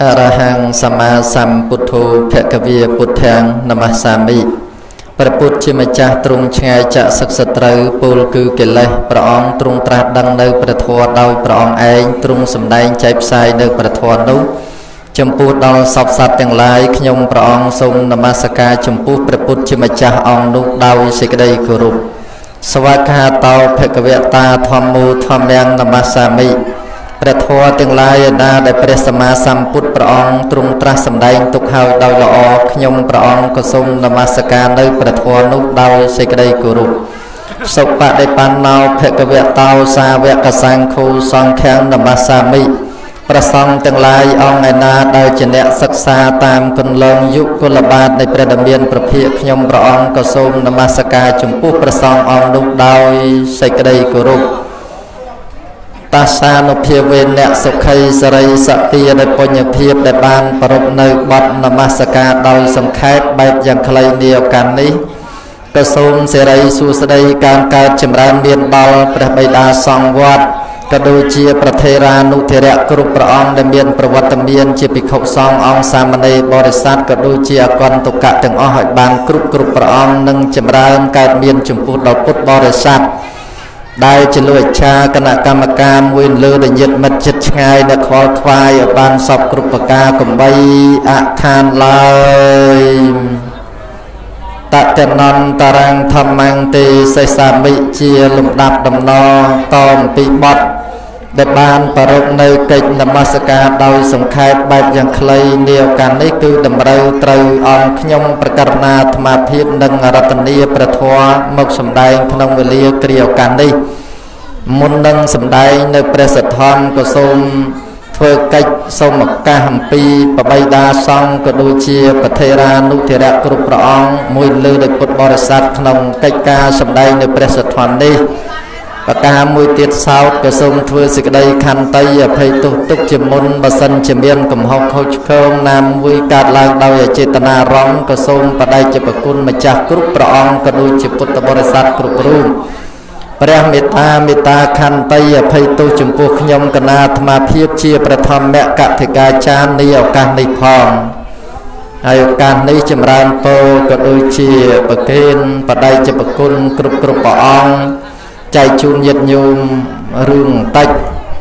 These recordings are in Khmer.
Arahang sama samputo Phakavia Puthang Namasami ព្រះពុទ្ធជាម្ចាស់ទ្រង់ឆ្ងាយចាក់សឹកសត្រូវពលគឺកិលេសព្រះអង្គទ្រង់ត្រាស់ដឹងនៅព្រះធម៌ដោយព្រះអង្គឯងទ្រង់សម្ដែងចែកផ្សាយនៅព្រះធម៌នោះចំពោះដល់សពសត្វទាំងឡាយខ្ញុំព្រះអង្គសូមនមស្ការចំពោះព្រះពុទ្ធជាម្ចាស់អង្គនោះដោយសេចក្តីគោរពសវកាតោភគវតាធម្មោធម្មំនមស្សាមិព្រះធម៌ទាំងឡាយឯណាដែលព្រះសម្មាសម្ពុទ្ធព្រះអង្គទ្រង់ត្រាស់សម្ដែងទុកហើយដោយល្អខ្ញុំព្រះអង្គក៏សូមនមស្ការនៅព្រះធម៌នោះដោយសេចក្តីគោរពសុបដិបណ្ណោភគវតោសាវកសង្ឃោសង្ឃំនមស្សាមិព្រះសង្ឃទាំងឡាយអង្គឯណាដែលជាអ្នកសិក្សាតាមគន្លងយុគលបាតនៃព្រះដ៏មានព្រះភិក្ខខ្ញុំព្រះអង្គក៏សូមនមស្ការចំពោះព្រះសង្ឃអង្គនោះដោយសេចក្តីគោរពតាសានុភាវេអ្នកសុខីសរិសទាដែលពុញ្ញភាពដែលបានប្រពនៅបទនមស្ការដោយសង្ខេបបែបយ៉ាងខ្លីនាឱកាសនេះក៏សូមសិរីសួស្តីការកើតចម្រើនមានដល់ព្រះបិតាសង្ឃវត្តក៏ដូចជាប្រធេរានុធិរៈគ្រប់ព្រះអង្គដែលមានប្រវត្តិមានជាភិក្ខុសង្ឃអង្គសាមណេរបរិស័ទក៏ដូចជាអកន្តកៈទាំងអស់ឲ្យបានគ្រប់ព្រះអង្គនិងចម្រើនកើតមានចំពោះដល់ពុទ្ធបរិស័ទដែលជាលោកអាចារ្យគណៈកម្មការមួយលើដែលញាតិមិត្តជិតឆ្ងាយដែលខ្វល់ខ្វាយឲ្យបានសពគ្រប់ប្រការកំបីអខានឡើយតតនន្តរងធម្មងទេសេសាមិជាលំដាប់ដំណរតអំពីបទដែលបានប្រពនៅកិច្ចនមស្ការដោយសង្ខេបបែបយ៉ាងខ្លីនាឱកាសនេះគឺតម្រូវត្រូវអង្គខ្ញុំប្រកាសណាអាត្មាភាពនិងរតនីព្រះធម៌មកសម្ដែងក្នុងវេលាគ្រាឱកាសនេះមុននឹងសម្ដែងនៅព្រះសទ្ធំក៏សូមធ្វើកិច្ចសូមឱកាសអំពីបបៃតាសង្ឃក៏ដូចជាប្រធេរានុធិរៈគ្រប់ព្រះអង្គមួយលើដោយពុទ្ធបរិស័ទក្នុងកិច្ចការសម្ដែងនៅព្រះសទ្ធំនេះប្រការមួយទៀតសោតក៏សូមធ្វើសេចក្តីខន្តីអភ័យទោសទុកជាមុនបើសិនជាមានកំហុសខុសឆ្គងណាមួយកើតឡើងដោយអចេតនារំក៏សូមបដិជ្ជប្រគុណម្ចាស់គ្រប់ព្រះអង្គក៏ដូចជាពុទ្ធបរិស័ទគ្រប់រូបព្រះមេត្តាខន្តីអភ័យទោសចំពោះខ្ញុំកណាអាត្មាភាពជាប្រធម្មកថិកាចារ្យនៃឱកាសនេះផងហើយឱកាសនេះចម្រើនពរក៏ដូចជាប្រគេនបដិជ្ជប្រគុណគ្រប់ព្រះអង្គចែកជូនញាតិញោមរឿងបន្តិច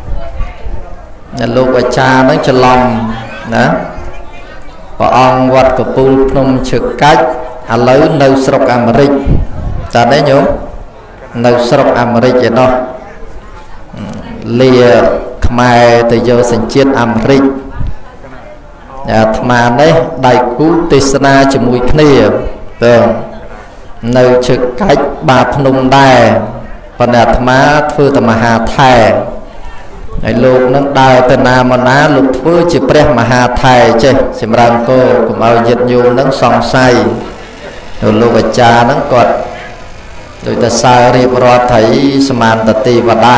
លោកអាចារ្យនឹងច្រឡំណាព្រះអង្គវត្តកពូលភ្នំឈើកាច់ឥឡូវនៅស្រុកអាមេរិកតើទេញោមនៅស្រុកអាមេរិកឯណោះលាខ្មែរទៅយកសញ្ជាតិអាមេរិកអាត្មានេះដៃគូទេសនាជាមួយគ្នាទៅនៅឈើកាច់បាភ្នំដែរប៉ុន្តែអាត្មាធ្វើតែមហាថែហើយលោកនឹងដើរទៅណាមកណាលោកធ្វើជាព្រះមហាថែចេះសម្រាប់គោកុំឲ្យញាតិញោមនឹងសង្ស័យលោកអាចារ្យនឹងគាត់ដោយតែសើរៀបរាប់ថៃសមានតទេវតា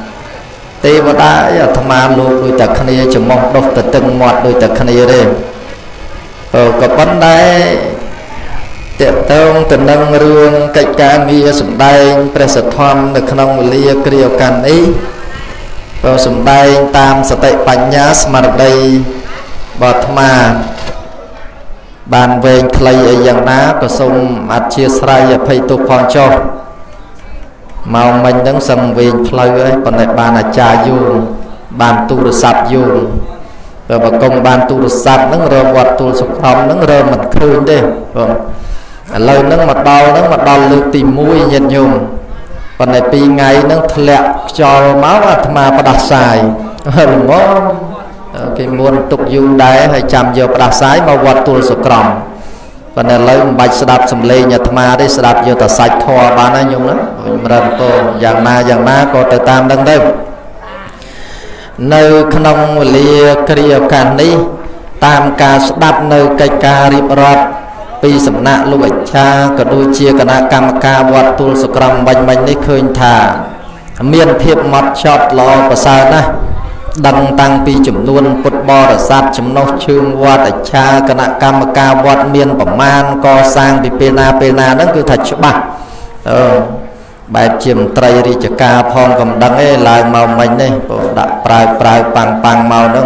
អាត្មាលោកដោយតែគ្នាចំមុះដុសទៅទឹងមាត់ដោយតែគ្នាទេក៏ប៉ុន្តែតេតងទៅនឹងរឿងកិច្ចការងារសម្ដែងព្រះសទ្ធំនៅក្នុងវេលាគ្រាឱកាសនេះក៏សម្ដែងតាមសតិបញ្ញាស្មារតីរបស់អាត្មាបានវែងខ្លីអីយ៉ាងណាក៏សូមអធិស្ឋានអភ័យទោសផងចុះមកមិញហ្នឹងសឹងវែងផ្លូវហើយប៉ុន្តែបានអាចារ្យយូរបានទូរស័ព្ទយូរបើបកុំបានទូរស័ព្ទហ្នឹងរកវត្តទូលសុខំហ្នឹងរកមិនឃើញទេបងឥឡូវហ្នឹងមកដល់លើកទី1ញាតិញោមប៉ុន្តែ2ថ្ងៃហ្នឹងធ្លាក់ខ្យល់មកអាត្មាផ្ដាសាយល្មមគេមុនទុកយូរដែរហើយចាំយកផ្ដាសាយមកវត្តទូលសុក្រំប៉ុន្តែឥឡូវមិនបាច់ស្ដាប់សំឡេងអាត្មាទេស្ដាប់យកតែសាច់ធម៌បានហើយញោមណាចម្រើនពរយ៉ាងណាក៏ទៅតាមនឹងទៅនៅក្នុងវេលាគ្រាឱកាសនេះតាមការស្ដាប់នៅកិច្ចការរៀបរាប់ពីសំណាក់លោកអាចារ្យក៏ដូចជាគណៈកម្មការវត្តទូលសុក្រំបាញ់នេះឃើញថាមានភាពម៉ត់ចត់ល្អប្រសើរណាស់ដឹងតាំងពីចំនួនពុទ្ធបរិស័ទចំណុះជើងវត្តអាចារ្យគណៈកម្មការវត្តមានប្រមាណកសាងពីពេលណាហ្នឹងគឺថាច្បាស់បែបជាមន្ត្រីរាជការផងកំដឹងឯងឡើងមកមិញនេះព្រោះដាក់ប្រើប៉ាំងមកហ្នឹង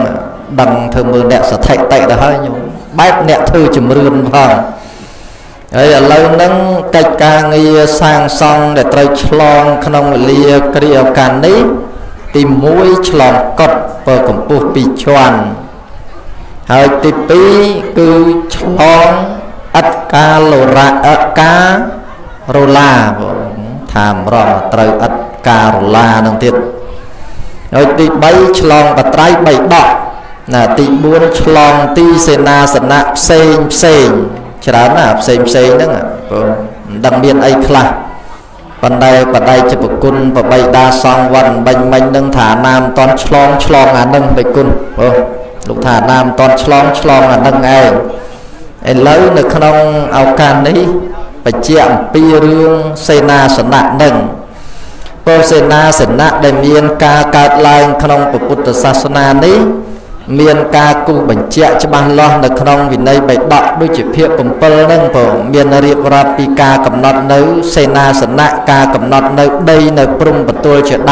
đằng thưa mưa nẹt sẽ thạch tệ đó hơi nhung bát nẹt thư chùm rươn phong ấy lâu nâng cách ca nghi sang song để trời chlong khăn lia kêu can ní tìm mũi chlong cọt và cũng buộc bị choàn hơi tiếp bí cứ chlong ắt ca lô ra cá rô la tham rong trời ắt ca rô la nâng tiết rồi tí bấy chlong và trái bày đọ là tí buôn chlong tí xe na sẵn nạp xên chả là xem đó đặc biệt ấy khla ban đây cho bậc quân và bay đa song văn bành bành nâng thả nam toàn chlong à nâng bạch quân lúc thả nam toàn chlong à nâng ai lấy được không ao can đấy phải chạm pi rương xe na sẵn nặng nâng xe na sẵn nặng để miền ca cát lai không bậc Phật sa na đấy miền ca cụ bệnh trẻ cho ban lo được không vì đây bệnh đọ đôi chỉ phiệp cùng pơ nâng của miền riệp rapi ca cầm nọt nấu sena sẵn nạ ca cầm nọt nấu đây nấu prum bật tôi chuyện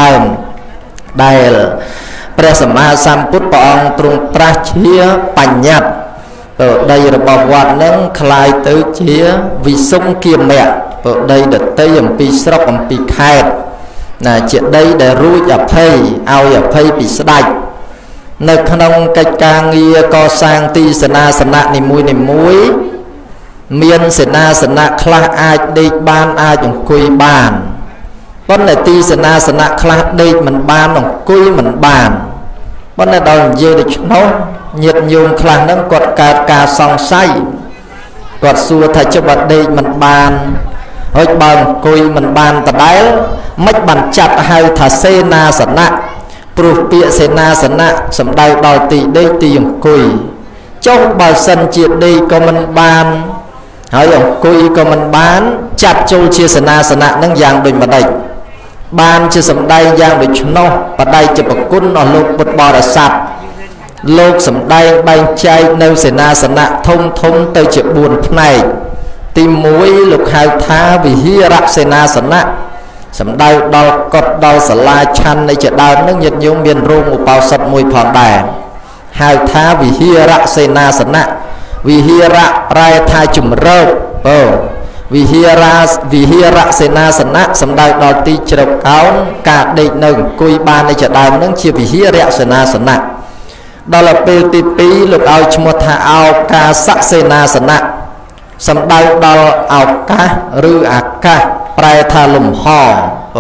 đây presama samput paong trung tra chia bành nhạt ở đây là bảo quản nâng khai tới chia vì sông kia mẹ ở đây được tây ẩm pi sọc ẩm pi khai là chuyện đây để rui ở phây ao ở phây bị sạch nơi khăn cách ca nghi co sang ti sena nị muối miền sena khla ai đi ban ai dùng cùi bàn vấn đề ti sena khla đi mình ban dùng cùi mình bàn vấn đề đầu dây được nó nhiệt nhung khla nâng quật ca song say quật xua thay cho bật đi mình bàn hơi bằng cùi mình bàn ta đáy mất bàn chặt hai thà sena Pru pia sena sana sầm đai đòi tì đây tì cùi trong bao sân triệt đi có mình ban hỏi ông cùi có mình bán chặt châu chia sena nâng giang bình mà đây ban chia sầm đai giang được nó và đây chỉ bậc quân ở lục bật bò đã sạt lục sầm đai bay chay nêu sena thông tới chuyện buồn này tìm mũi lục hai tha vì hi rạc sena sầm đai đau cọt đau sả la chăn này chuyện đau nước nhiệt nhung miền rung một bao sật mùi phòn đài hai tha vì hi rạ sena vì hi rạ rai tha chùm râu vì hi rạ sena sầm đai đau ti chọc áo cả định nâng cùi ban này chuyện đau nước chia vì hi rạ sena đó là ptp lục ao chum tha ao ca sắc sena sầm đai đau ao ca rư ca prai tha lùm hò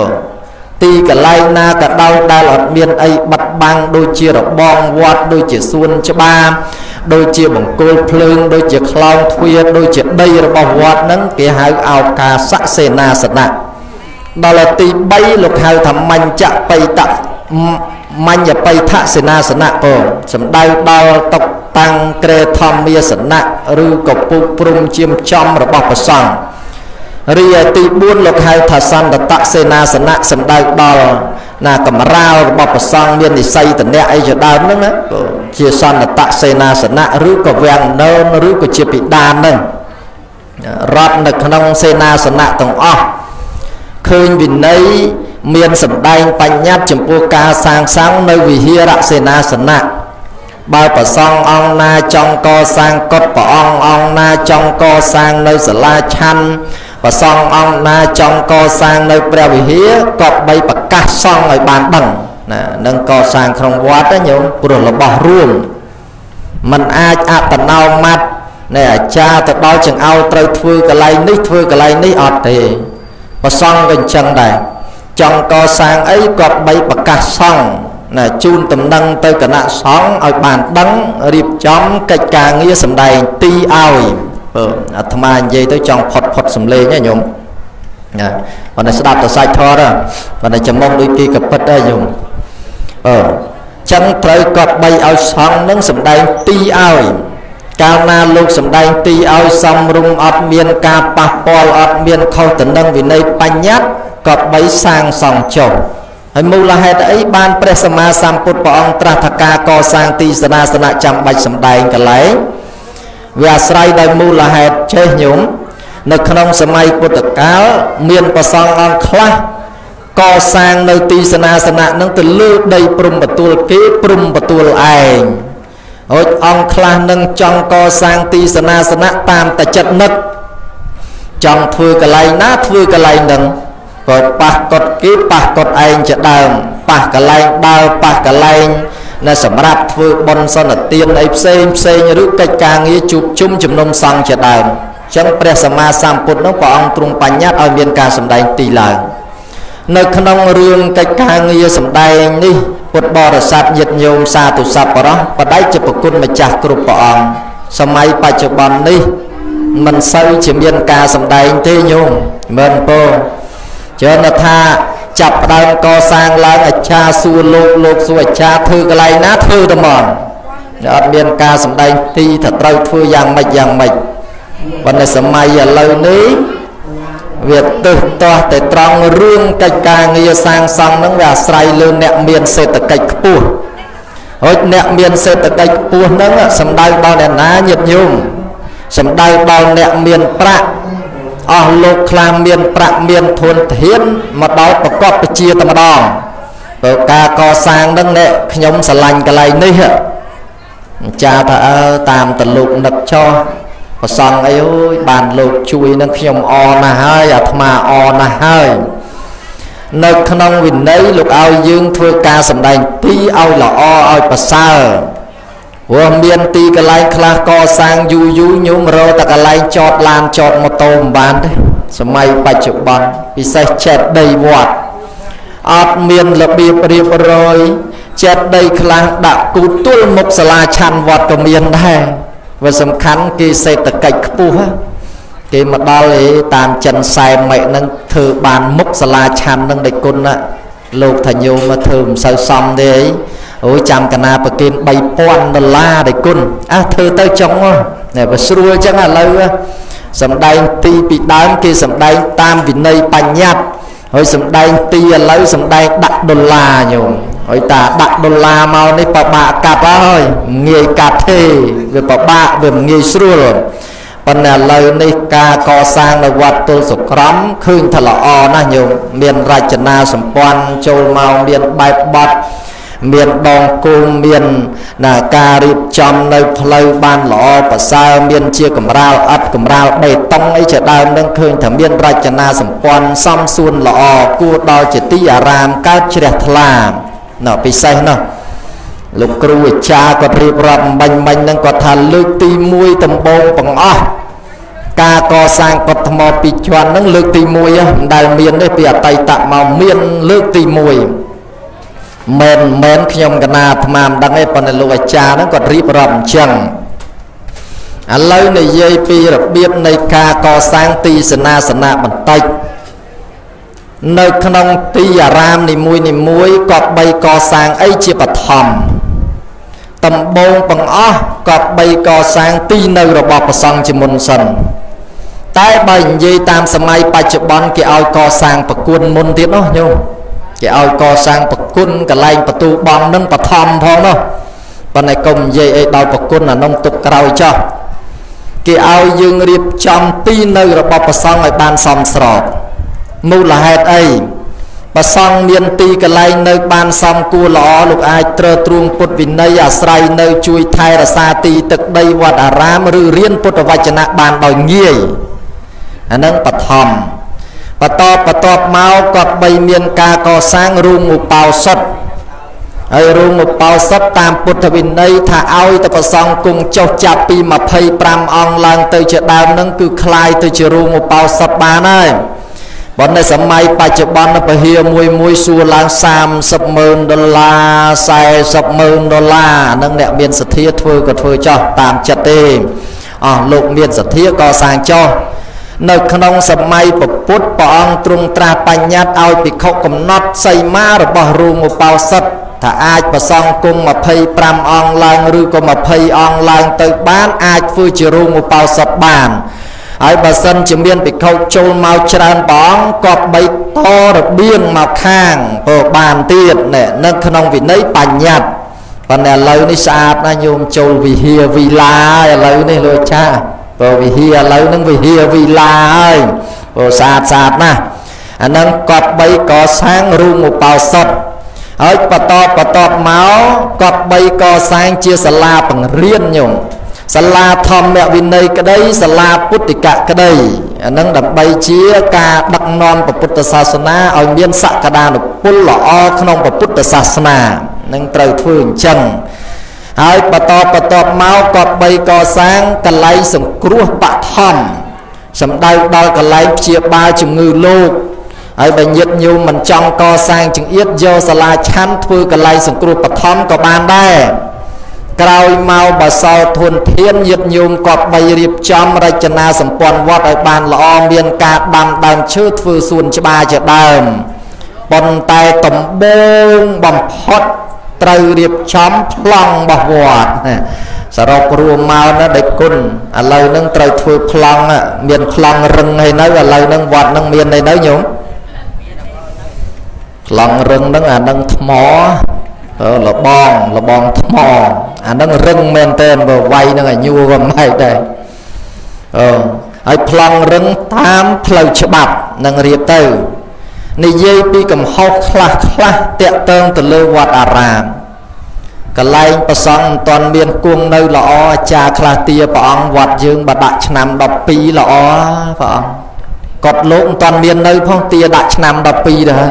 ti cả lai na cả đau đau lọt miền ấy bật băng đôi chia đọc bong vót đôi chia xuân cho ba đôi chia bằng côn phơi đôi chia clown thuê đôi chia đây là bong vót nắng cái hai ao ca sắc sena đó là ti bay lục hai thầm manh chạ bay tạ manh và bay thạ sena sầm đau tộc tăng kre thom mia rư cọc pu prum chiêm chom rồi bọc sòng ria ti buôn lục hai thà san đã tạ sena sầm đai đo là cầm rau bọc song miền thì xây tận đẻ ấy cho đau nữa chia san đã tạ sena rứ có vàng nơ rứ có chia bị đan nè rót được khăn sena tầng o khơi vì nấy miền sầm đai bánh nhát chấm pua ca sang nơi vì hia rạ sena bao bà song ong na trong co sang cốt bà ong na trong co sang nơi sả la chăn và song ong na trong co sang nơi preo vì hía cọp bay bạc cá song ở bàn bằng nâng co sang không quá đó nhung bùa là bỏ ruộng mình ai tận ao mặt này cha tận bao chừng ao trời thưa cái lai ní ọt thì và song gần chân này trong co sang ấy cọp bay bạc cá song là chun tầm đăng tới cả nạ sóng ở bàn đắng riệp chóm cách ca nghĩa sầm đầy ti ao tham ăn dây tới trong phật sầm lê nhá nhung và này sẽ đạp tờ sai thò đó và này chấm mong đôi kia cặp bật đây nhung chân trời cọp bay ao sóng nâng sầm đầy ti ao cao na lúc sầm đầy ti ao xong rung ọt miên ca pa pol ọt miên khâu tận đăng vì nơi bánh nhát cọp bay sang sòng chồng hay mù là hệ ấy ban presama samput paong trahaka co sang ti sana chăm bạch sầm đầy cả lấy và sài đại mù là hệ chơi nhúng nơi khung sớm mai bút cáo miền pasong on khla co sang nơi ti sana nâng từ lư đây prum betul ke prum betul ai ហូចអង្គខ្លះនឹងចង់កសាងទីសនាសនៈតាមតែចិត្តនឹកចង់ធ្វើកន្លែងណាធ្វើកន្លែងនឹងក៏ប៉ះកត់គេប៉ះកត់ឯងជាដើមប៉ះកន្លែងដើរប៉ះកន្លែងនៅសម្រាប់ធ្វើបុណ្យសន្និទានអីផ្សេងឬកិច្ចការងារជួបជុំជំនុំសង្ឃជាដើមអញ្ចឹងព្រះសម្មាសម្ពុទ្ធនោះព្រះអង្គទ្រង់បញ្ញត្តិឲ្យមានការសម្ដែងទីឡើងនៅក្នុងរឿងកិច្ចការងារសម្ដែងនេះពុទ្ធបរិស័ទញាតិញោមសាធុសប្បុរសបដិជ្ជប្រគុណម្ចាស់គ្រប់ព្រះអង្គសម័យបច្ចុប្បន្ននេះមិនសូវជាមានការសម្ដែងទេញោមមែនពោច្រើនថាចាប់ផ្ដើមកសាងឡើងអាចារ្យសួរលោកសួរអាចារ្យធ្វើកន្លែងណាធ្វើតែហ្មងអត់មានការសម្ដែងទីថាត្រូវធ្វើយ៉ាងម៉េចប៉ុន្តែសម័យឥឡូវនេះវាទឹះទាស់តែត្រង់រឿងកិច្ចការងារសាងសង់ហ្នឹងវាអាស្រ័យលើអ្នកមានសេដ្ឋកិច្ចខ្ពស់ហើយអ្នកមានសេដ្ឋកិច្ចខ្ពស់ហ្នឹងសំដៅដល់អ្នកណាញាតិញោមសំដៅដល់អ្នកមានប្រាក់អស់លោកខ្លះមានប្រាក់មានធនធានមកដល់ប្រកបប្រជាតែម្ដងព្រោះការកសាងហ្នឹងអ្នកខ្ញុំស្រឡាញ់កន្លែងនេះចាថាតាមតលោកនឹកចោះប្រសងអីអូយបានលោកជួយនឹងខ្ញុំអណាស់ហើយអាត្មាអណាស់ហើយនៅក្នុងវិន័យលោកឲ្យយើងធ្វើការសម្ដែងទីឲ្យល្អឲ្យប្រសើរព្រោះមានទីកន្លែងខ្លះកសាងយូរញោមរកតែកន្លែងចតឡានចតម៉ូតូមិនបានទេសម័យបច្ចុប្បន្នពិសេសចេតិយវត្តអត់មានរបៀបរៀបរយចេតិយខ្លះដាក់គូទល់មុខសាលាឆាន់វត្តក៏មានដែរវាសំខាន់គេសេដ្ឋកិច្ចខ្ពស់គេមកដល់តាមចិនសែម៉ែនឹងធ្វើបានមុខសាលាឆាន់នឹងដេគុណលោកថាញោមមកធ្វើមិនសូវសមទេអូយចាំកណាប្រគិន$3,000ដេគុណធ្វើទៅចុងនេះវាស្រួលចឹងឥឡូវសំដែងទីពីដើមគេសំដែងតាមវិន័យបញ្ញត្តិហើយសំដែងទីឥឡូវសំដែងដាក់$ញោមហើយតាដាក់$មកនេះពិបាកកាត់ហើយងាយកាត់ទេវាពិបាកវាងាយស្រួលប៉ុន្តែឥឡូវនេះការកសាងនៅវត្តទល់សុក្រំឃើញថាល្អណាស់ញោមមានរចនាសម្ព័ន្ធចូលមកមានបែបបទមានដងគោលមានការរៀបចំនៅផ្លូវបានល្អប្រសើរមានជាកម្រាលអត់កម្រាលបេតុងអីជាដើមនឹងឃើញថាមានរចនាសម្ព័ន្ធសមសួនល្អគួរដល់ជាទីអារាមកើតជ្រះថ្លាពិសេសណាស់លោកគ្រូអាចារ្យគាត់រៀបរាប់មិញហ្នឹងគាត់ថាលើកទី1ដំបូងបង្អស់ការកសាងកុដិថ្មពីរជាន់ហ្នឹងលើកទី1មិនដែលមានទេពីអតីតមកមានលើកទី1មែនខ្ញុំកណាអាត្មាមិនដឹងទេប៉ុន្តែលោកអាចារ្យហ្នឹងគាត់រៀបរាប់អញ្ចឹងឥឡូវនិយាយពីរបៀបនៃការកសាងទីសនាសនៈបន្តិចនៅក្នុងទីអារាមនីមួយក៏បីកសាងអីជាបឋមដំបូងបង្អស់ក៏បីកសាងទីនៅរបស់ព្រះសង្ឃជាមុនសិនតែបើនិយាយតាមសម័យបច្ចុប្បន្នគេឲ្យកសាងប្រគុណមុនទៀតនោះញោមគេឲ្យកសាងប្រគុណកន្លែងបន្ទូបងនឹងបឋមផងនោះប៉ុន្តែកុំនិយាយអីដល់ប្រគុណអានោះទុកក្រោយចោះគេឲ្យយើងរៀបចំទីនៅរបស់ព្រះសង្ឃឲ្យបានសមស្របមូលហេតុអីបើសង្ឃមានទីកន្លែងនៅបានសមគួរល្អលោកអាចត្រើតត្រងពុទ្ធវិន័យអាស្រ័យនៅជួយថែរក្សាទីទឹកដីវត្តអារាមឬរៀនពុទ្ធវចនៈបានដោយងាយអានឹងបឋមបន្តមកក៏បីមានការកសាងរូងឧបោសថហើយរូងឧបោសថតាមពុទ្ធវិន័យថាឲ្យតែប្រសងគង់ចុះចាប់ពី25អង្គឡើងទៅជាដើមនឹងគឺคล้ายទៅជារូងឧបោសថបានហើយប៉ុន្តែសម័យបច្ចុប្បន្នពហិមួយសួរឡើង$30,000 $40,000ហ្នឹងអ្នកមានសទ្ធាធ្វើក៏ធ្វើចោះតាមចិត្តទេលោកមានសទ្ធាក៏សាងចោះនៅក្នុងសម័យពុទ្ធព្រះអង្គទ្រង់ត្រាស់បញ្ញត្តិឲ្យភិក្ខុកំណត់សីមារបស់រូងឧបោសថថាអាចប្រសងគង់25អង្គឡើងឬក៏20អង្គឡើងទៅបានអាចធ្វើជារូងឧបោសថបានហើយបើសិនជាមានភិក្ខុចូលមកច្រើនព្រះអង្គក៏បីតរបៀងមកខាងព្រោះបានទៀតនៅក្នុងវិន័យបញ្ញត្តិប៉ុន្តែឥឡូវនេះស្អាតណាស់ញោមចូលវិហារវិឡាឥឡូវនេះលោកចាព្រោះវិហារឥឡូវហ្នឹងវិហារវិឡាហើយព្រោះស្អាតណាស់អាហ្នឹងក៏បីកសាងរូងឧបោសថហើយបន្តមកក៏បីកសាងជាសាលាបង្រៀនញោមសាលាធម្មវិន័យក្តីសាលាពុទ្ធិកក្តីអានឹងដើម្បីជាការដឹកនាំពុទ្ធសាសនាឲ្យមានសក្តានុពលល្អក្នុងពុទ្ធសាសនានឹងត្រូវធ្វើអញ្ចឹងហើយបន្តមកក៏បីកសាងកន្លែងសង្គ្រោះបឋមសំដៅដល់កន្លែងព្យាបាលជំងឺលោកហើយបើញាតិញោមមិនចង់កសាងចង្អៀតយកសាលាឆាន់ធ្វើកន្លែងសង្គ្រោះបឋមក៏បានដែរក្រោយមកបើសល់ធនធានញាតិញោមក៏បីរៀបចំរចនាសម្ព័ន្ធវត្តឲ្យបានល្អមានការដាំដើមឈើធ្វើសួនច្បារជាដើមប៉ុន្តែដំបូងបំផុតត្រូវរៀបចំប្លង់របស់វត្តសរុបរួមមកណាដេចគុណឥឡូវហ្នឹងត្រូវធ្វើប្លង់មានប្លង់រឹងហើយនៅឥឡូវហ្នឹងវត្តហ្នឹងមានអីនៅញោមប្លង់រឹងហ្នឹងអាហ្នឹងថ្មលបងថ្មអាហ្នឹងរឹងមែនតើបើវាយហ្នឹងឲ្យញួរក៏មិនដែរហើយប្លង់រឹងតាមផ្លូវច្បាប់នឹងរៀបទៅនិយាយពីកំហុសខ្លះតាក់ទងទៅលើវត្តអារាមកន្លែងប្រសង់មិនទាន់មានគង់នៅល្អអាចារ្យខ្លះទាព្រះអង្គវត្តយើងបើដាក់ឆ្នាំ12ល្អព្រះអង្គគាត់លោកមិនទាន់មាននៅផងទាដាក់ឆ្នាំ12ដែរ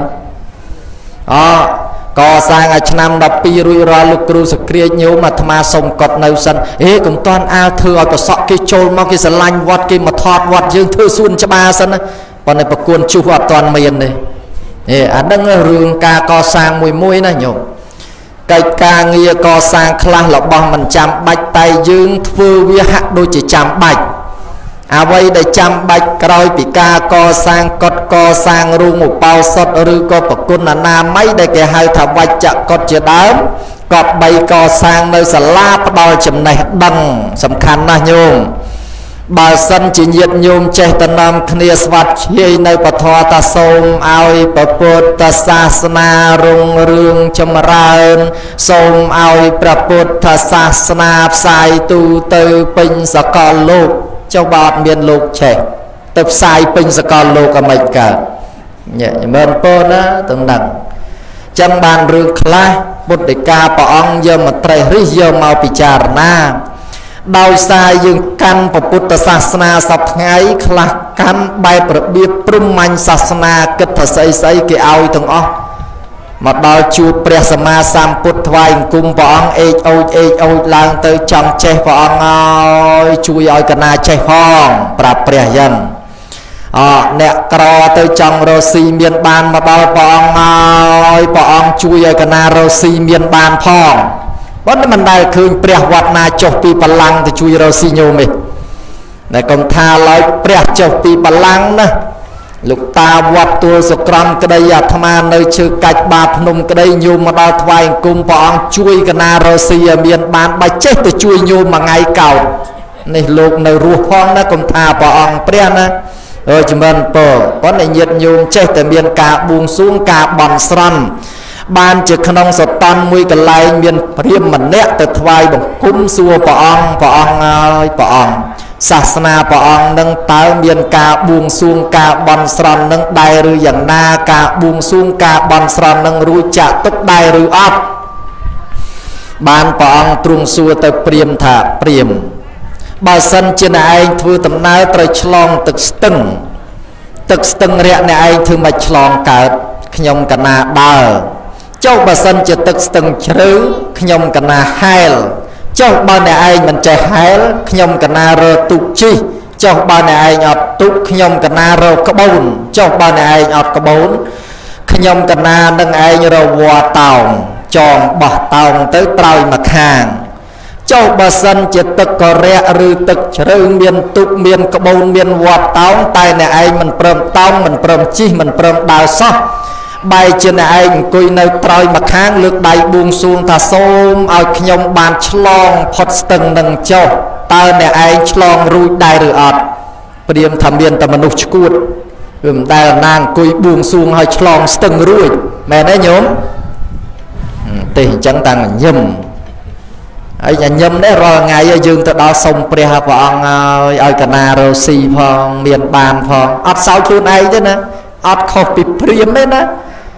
កសាងឲ្យឆ្នាំ12រួចរាល់លោកគ្រូសក្រាចញោមអាត្មាសុំកត់នៅសិនកុំតាន់អាលធ្វើឲ្យកសក់គេចូលមកគេស្រឡាញ់វត្តគេមកថតវត្តយើងធ្វើសួនច្បារសិនណាប៉ុន្តែប្រគួនជុះអត់តាន់មានទេអាហ្នឹងរឿងការកសាងមួយណាញោមកិច្ចការងារកសាងខ្លះរបស់មិនចាំបាច់តែយើងធ្វើវាហាក់ដូចជាចាំបាច់អ្វីដែលចាំបាច់ក្រោយពីការកសាងកុដិកសាងរូងឧបោសថឬក៏ប្រគុណអនាម័យដែលគេហៅថាវច្ចកុដិជាដើមក៏បីកសាងនៅសាលាផ្ដល់ចំណេះដឹងសំខាន់ណាស់ញោមបើសិនជាញាតិញោមចេះតំណាំគ្នាស្វាត់ជ្រាយនៅពធតាសូមឲ្យពុទ្ធសាសនារុងរឿងចម្រើនសូមឲ្យព្រះពុទ្ធសាសនាផ្សាយទូទៅពេញសកលលោកចុះបើអត់មានលោកឆេះទៅផ្សាយពេញសកលលោកក៏មិនកើតមើលពោណាទាំងដឹងចឹងបានរឿងខ្លះពុទ្ធិកាព្រះអង្គយកមកត្រេះរិះយកមកពិចារណាដោយសារយើងកាន់ពុទ្ធសាសនាសពថ្ងៃខ្លះកាន់បែបរបៀបព្រហ្មញ្ញសាសនាគិតថាស្អីគេឲ្យទាំងអស់មកដល់ជួបព្រះសម្មាសម្ពុទ្ធថ្វាយអង្គមព្រះអង្គអេចអូចឡើងទៅចង់ចេះព្រះអង្គឲ្យជួយឲ្យកណាចេះផងប្រាប់ព្រះយ៉ាងអ្នកក្រទៅចង់រស់ស៊ីមានបានមកដល់ព្រះអង្គឲ្យព្រះអង្គជួយឲ្យកណារស់ស៊ីមានបានផងប៉ុន្តែមិនដែលឃើញព្រះវត្តណាចុះពីបល្ល័ង្កទៅជួយរស់ស៊ីញោមទេតែកុំថាឡើយព្រះចុះពីបល្ល័ង្កណាលោកតាវត្តទួលសុក្រំក្តីអាត្មានៅជើកាច់បាភ្នំក្តីញោមមកដល់ថ្វាយអង្គមព្រះអង្គជួយកណារស់ស៊ីឲ្យមានបានបើចេះទៅជួយញោមមួយថ្ងៃកោតនេះលោកនៅរស់ផងណាកុំថាព្រះអង្គព្រះណាចម្រើនពរប៉ុន្តែញាតិញោមចេះតែមានការបួងសួងការបន់ស្រន់បានជាក្នុងសតន់មួយកន្លែងមានព្រាហ្មណ៍ម្នាក់ទៅថ្វាយបង្គំសួរព្រះអង្គហើយព្រះអង្គសាសនាព្រះអង្គនឹងតើមានការបួងសួងការបន់ស្រន់នឹងដែរឬយ៉ាងណាការបួងសួងការបន់ស្រន់នឹងរួចចាក់ទុកដែរឬអត់បានព្រះអង្គទ្រង់សួរទៅព្រាហ្មណ៍ថាព្រាហ្មណ៍បើសិនជាអ្នកឯងធ្វើដំណើរត្រូវឆ្លងទឹកស្ទឹងរាក់អ្នកឯងធ្វើមិនឆ្លងកើតខ្ញុំកណាដើរចុះបើសិនជាទឹកស្ទឹងជ្រៅខ្ញុំកណាហែលចុះបើអ្នកឯងមិនចេះហែលខ្ញុំកណារើទូកជិះចុះបើអ្នកឯងអត់ទូកខ្ញុំកណារើក្បូនចុះបើអ្នកឯងអត់ក្បូនខ្ញុំកណានឹងឯងរវល់តោងចងបោះតោងទៅត្រើយមកខាងចុះបើសិនជាទឹកករាក់ឬទឹកជ្រៅមានទូកមានក្បូនមានវត្តតោងតែអ្នកឯងមិនព្រមតោងមិនព្រមជិះមិនព្រមដើរសោះបែរជាអ្នកឯងអង្គុយនៅត្រើយមកខាងលើកដៃបួងសួងថាសូមឲ្យខ្ញុំបានឆ្លងផុតស្ទឹងនឹងចុះតើអ្នកឯងឆ្លងរួចដែរឬអត់ព្រាហ្មណ៍ថាមានតែមនុស្សឈួតវាមិនដែលណាអង្គុយបួងសួងឲ្យឆ្លងស្ទឹងរួចមែនទេញោមទេអញ្ចឹងតាំងញឹមហើយញឹមនេះរាល់ថ្ងៃយើងទៅដល់សុំព្រះព្រះអង្គឲ្យកណារស់ស៊ីផងមានបានផងអត់សោយខ្លួនឯងទេណាអត់ខុសពីព្រាហ្មណ៍ទេណា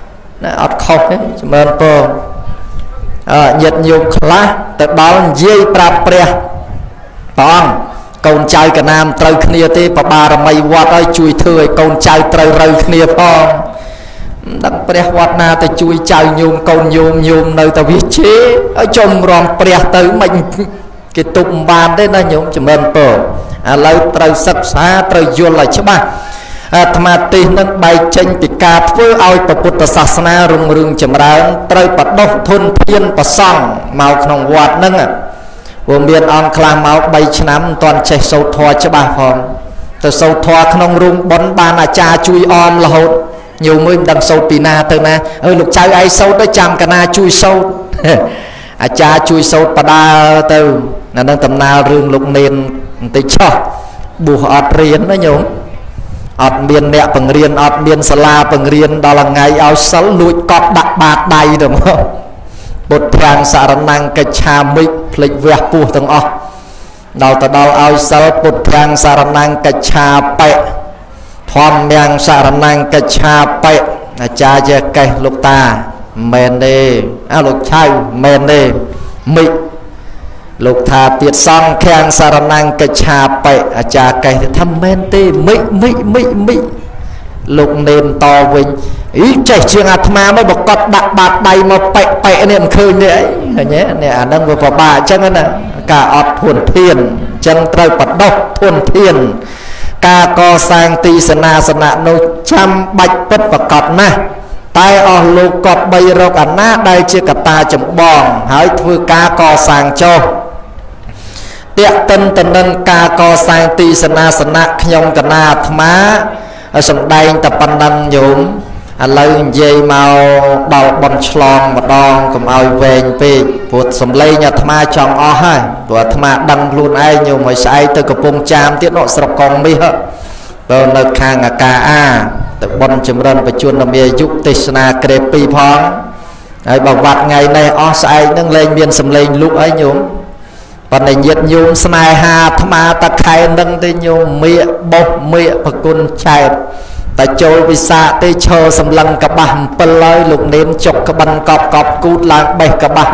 អត់ខុសទេចម្រើនពរញាតិញោមខ្លះទៅដល់និយាយប្រាប់ព្រះព្រះអង្គកូនចៅកណាមត្រូវគ្នាទេបបារមីវត្តឲ្យជួយធ្វើឲ្យកូនចៅត្រូវរូវគ្នាផងដឹងព្រះវត្តណាទៅជួយចៅញោមកូនញោមនៅតែវាជេឲ្យចំរំព្រះទៅមិនគេទប់មិនបានទេណាញោមចម្រើនពរឥឡូវត្រូវសិក្សាត្រូវយល់ឲ្យច្បាស់អាត្មាទេសនឹងបែកចេញពីការធ្វើឲ្យពុទ្ធសាសនារុងរឿងចម្រើនត្រូវបដោះធនធានប្រសង់មកក្នុងវត្តហ្នឹងព្រោះមានអង្គខ្លះមក3ឆ្នាំមិនទាន់ចេះសូត្រធម៌ច្បាស់ផងទៅសូត្រធម៌ក្នុងរូងបុណ្យបានអាចារ្យជួយអមរហូតញោមមិនដឹងសូត្រពីណាទៅណាលោកចៅឯងសូត្រទៅចាំកណាជួយសូត្រអាចារ្យជួយសូត្របដាទៅអានឹងដំណើររឿងលោកនេនបន្តិចចោះបួសអត់រៀនណាញោមអត់មានអ្នកបង្រៀនអត់មានសាលាបង្រៀនដល់ថ្ងៃឲ្យសិលលួចកប់ដាក់បាតដៃទៅមកពុទ្ធប្រាំងសរណង្គកិច្ឆាមិភ្លេចវះពោះទាំងអស់ដល់ទៅដល់ឲ្យសិលពុទ្ធប្រាំងសរណង្គកិច្ឆាបៈធម្មយ៉ាងសរណង្គកិច្ឆាបៈអាចារ្យចេះកេះលោកតាមែនទេលោកឆៅមែនទេមិលោកថាទៀតសង្ឃាំងសរណង្គកិច្ឆាបៈអាចារ្យកេះថាមែនទេមិលោកនេនតវិញអីចេះជាងអាត្មាមកបកត់ដាក់បាតដៃមកប៉ែនេះមិនឃើញទេអីឃើញទេនេះអាហ្នឹងវាពិបាកអញ្ចឹងណាការអត់ធនធានអញ្ចឹងត្រូវបដោះធនធានការកសាងទីសេនាសនៈនោះចាំបាច់ពិតប្រកបណាស់តែអស់លោកកប់បីរកអាណាដែលជាកត្តាចម្បងហើយធ្វើការកសាងចុះតាក់ទិនទៅនឹងការកសាងទីសេនាសនៈខ្ញុំកណាអាត្មាសំដែងតែប៉ុណ្ណឹងញោមឥឡូវនិយាយមកដល់បនឆ្លងម្ដងកុំឲ្យវែងពេកព្រោះសំឡេងអាត្មាចង់អស់ហើយព្រោះអាត្មាដឹងខ្លួនឯងញោមឲ្យស្អែកទៅកំពង់ចាមទៀតនោះស្រុកកងមាសទៅនៅខាងអាកាអាទៅបនចម្រើនបជននាយុទេសនាក្រេ2ផងហើយបើវត្តថ្ងៃនេះអស់ស្អែកនឹងលែងមានសំឡេងលុកហើយញោមប៉ុន្តែញាតិញោមស្នេហាអាត្មាតខែនឹងទេញោមមៀកបោះមៀកប្រគុណឆែតតែចូលវិសាទេឈរសម្លឹងកបាស់7ហើយលោកនេនចុកក្បិនកប់គូតឡើងបេះកបាស់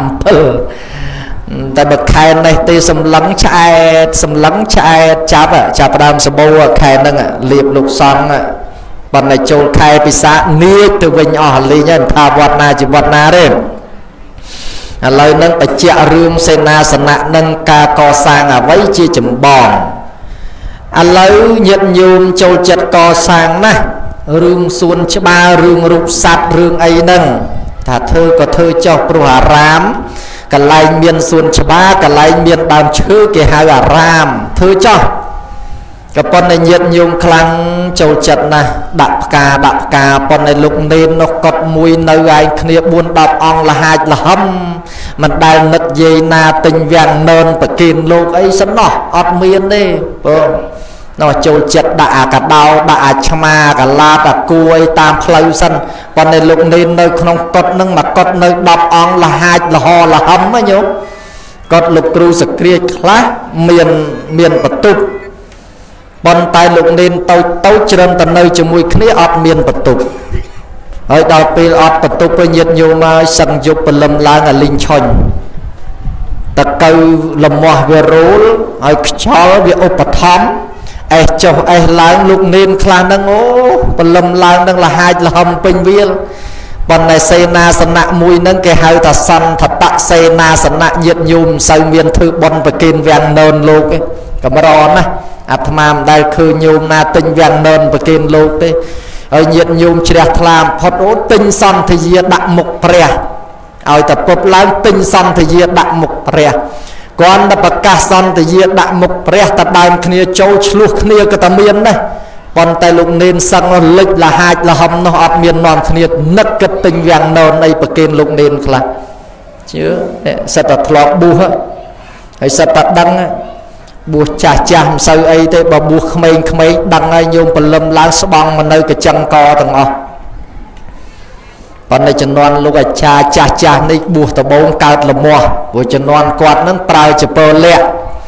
7តែបើខែនេះទេសម្លឹងឆ្អែតចាប់ដើមសបោខែហ្នឹងលៀបលោកសង្ឃប៉ុន្តែចូលខែពិសានាចទៅវិញអស់លីងហើយថាវត្តណាជាវត្តណាទេឥឡូវនឹងបញ្ជាក់រឿងសេនាសនៈនឹងការកសាងអ្វីជាចម្បងឥឡូវញាតិញោមចូលចិត្តកសាងណាស់រឿងសួនច្បាររឿងរូបសត្វរឿងអីហ្នឹងថាធ្វើក៏ធ្វើចុះព្រោះអារាមកន្លែងមានសួនច្បារកន្លែងមានដើមឈើគេហៅអារាមធ្វើចុះក៏ប៉ុន្តែញាតិញោមខ្លាំងចូលចិត្តណាស់ដាក់ផ្កាប៉ុន្តែលោកនេននោះកត់មួយនៅឯគ្នា4-10អង្គលហាចលហឹមមិនដែលនឹកយាយណាទិញវាំងននប្រគិនលោកអីសិនណោះអត់មានទេបងនោះចូលចិត្តដាក់អាកដោដាក់អាឆ្មាកឡាតអាគួយតាមផ្លូវសិនប៉ុន្តែលោកនេននៅក្នុងកត់នឹងមកកត់នៅ10អង្គលហាចលហលហឹមណាញោមកត់លោកគ្រូសក្រាចខ្លះមានបន្ទុកប៉ុន្តែលោកនេនតូចជ្រើមទៅនៅជាមួយគ្នាអត់មានបន្ទុកហើយដល់ពេលអត់បន្ទុកទៅញាតិញោមមកសឹងយប់ព្រលឹមឡើងអាលីងឆុញតកៅលមាស់វារូលហើយខ្យល់វាឧបត្ថម្ភអេសចុះអេសឡើងលោកនេនខ្លះហ្នឹងអូព្រលឹមឡើងនឹងលហាចលហំពេញវាលប៉ុន្តែសេនាសនៈមួយហ្នឹងគេហៅថាសន្ធតសេនាសនៈញាតិញោមមិនសូវមានធ្វើបន់ប្រគិនវាំងននលោកទេកម្រណាអាត្មាមិនដែលឃើញញោមណាទិញវាំងននប្រគិនលោកទេហើយញាតិញោមជ្រះថ្លាផុតអូទិញសន្ធាយាដាក់មុខព្រះឲ្យតែពុបឡើងទិញសន្ធាយាដាក់មុខព្រះគាត់តែប្រកាសសន្ធាយាដាក់មុខព្រះតែដើមគ្នាចូលឆ្លោះគ្នាក៏តែមានដែរប៉ុន្តែលោកនេនសឹងលិចលហាចលហំនោះអត់មាននាំគ្នានឹកគិតទិញវាំងននអីប្រគិនលោកនេនខ្លះជឿសិតតែធ្លាប់បួសហើយសិតតែដឹងបួសចាស់មិនសូវអីទេបើបួសក្មេងដឹងហើយញោមព្រលឹមឡើងស្បង់មកនៅកញ្ចឹងកទាំងអស់ប៉ុន្តែជំនាន់លោកអាចារ្យចាស់នេះបួសដបងកើតលមាស់ព្រោះជំនាន់គាត់នឹងប្រើចពលៈ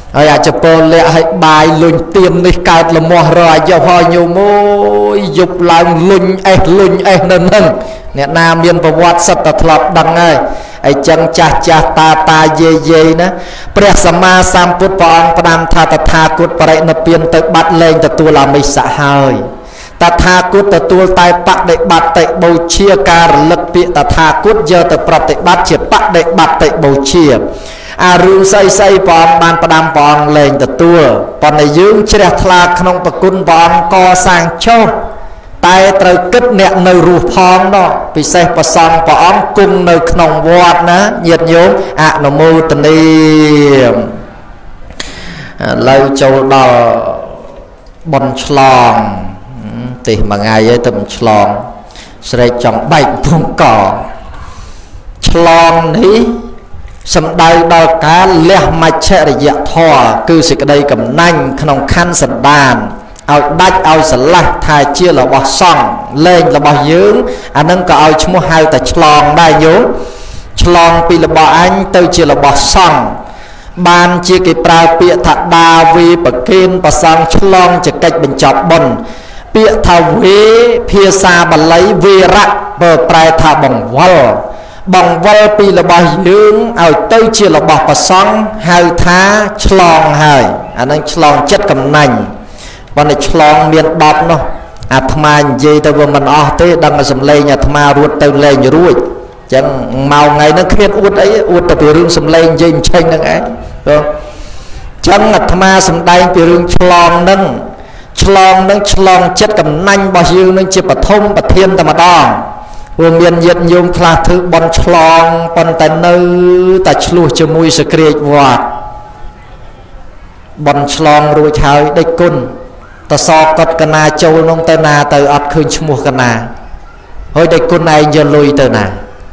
ហើយអាចពោលាក់ឲ្យបាយលុញទៀននេះកើតលមាស់រអាយុហើយញោមមួយយប់ឡើងលុញអេសនៅនឹងអ្នកណាមានប្រវត្តិសិតតែធ្លាប់ដឹងហើយអីចឹងចាស់តាយាយណាព្រះសម្មាសម្ពុទ្ធព្រះអង្គផ្ដាំថាតថាគតបរិនិព្វានទៅបាត់លែងទទួលអមិសៈហើយតថាគតទទួលតែបដិបត្តិបូជាការរលឹកពាក្យតថាគតយកទៅប្រតិបត្តិជាបដិបត្តិបូជាអារឿងស្អីព្រះអង្គបានផ្ដាំព្រះអង្គលែងទទួលប៉ុន្តែយើងជ្រះថ្លាក្នុងប្រគុណព្រះអង្គកសាងចុះតែត្រូវគិតអ្នកនៅរស់ផងនោះពិសេសប្រសង់ព្រះអង្គគង់នៅក្នុងវត្តណាញាតិញោមអនុមោទនាឥឡូវចូលដល់បុណ្យឆ្លងទេមួយថ្ងៃឯងទៅឆ្លងស្រែកចង់បែកភូមិកឆ្លងនេះសំដៅដល់ការលះមច្ឆរិយធម៌គឺសេចក្តីកំណាញ់ក្នុងខណ្ឌសន្តានឲ្យដាច់ឲ្យស្រឡះថាជារបស់សង្ឃលែងរបស់យើងអានឹងក៏ឲ្យឈ្មោះហៅតែឆ្លងដែរញោមឆ្លងពីរបស់អញទៅជារបស់សង្ឃបានជាគេប្រើពាក្យថាដាវីប្រគិនប្រសង់ឆ្លងចកិច្ចបញ្ចប់បុណ្យពាក្យថាវេភាសាបាលីវេរៈប្រែថាបង្វិលពីរបស់យើងឲ្យទៅជារបស់ប្រសង់ហៅថាឆ្លងហើយអានឹងឆ្លងចិត្តកំណាញ់ប៉ុន្តែឆ្លងមាន10នោះអាត្មានិយាយទៅវាមិនអស់ទេដឹងតែសំឡេងអាត្មារត់ទៅលេងរួចអញ្ចឹងមកថ្ងៃហ្នឹងគ្មានអួតអីអួតតែពីរឿងសំឡេងនិយាយអញ្ចឹងហ្នឹងឯងអញ្ចឹងអាត្មាសំដែងពីរឿងឆ្លងហ្នឹងឆ្លងចិត្តកំណាញ់របស់យើងនឹងជាបឋមប្រធានតែម្ដងព្រោះមានញាតិញោមខ្លះធ្វើបន់ឆ្លងប៉ុន្តែនៅតែឆ្លោះជាមួយសក្រាចវត្តបន់ឆ្លងរួចហើយដេចគុណតសកត់កណាចូលនោះទៅណាទៅអត់ឃើញឈ្មោះកណាហើយដេចគុណឯងយកលុយទៅណា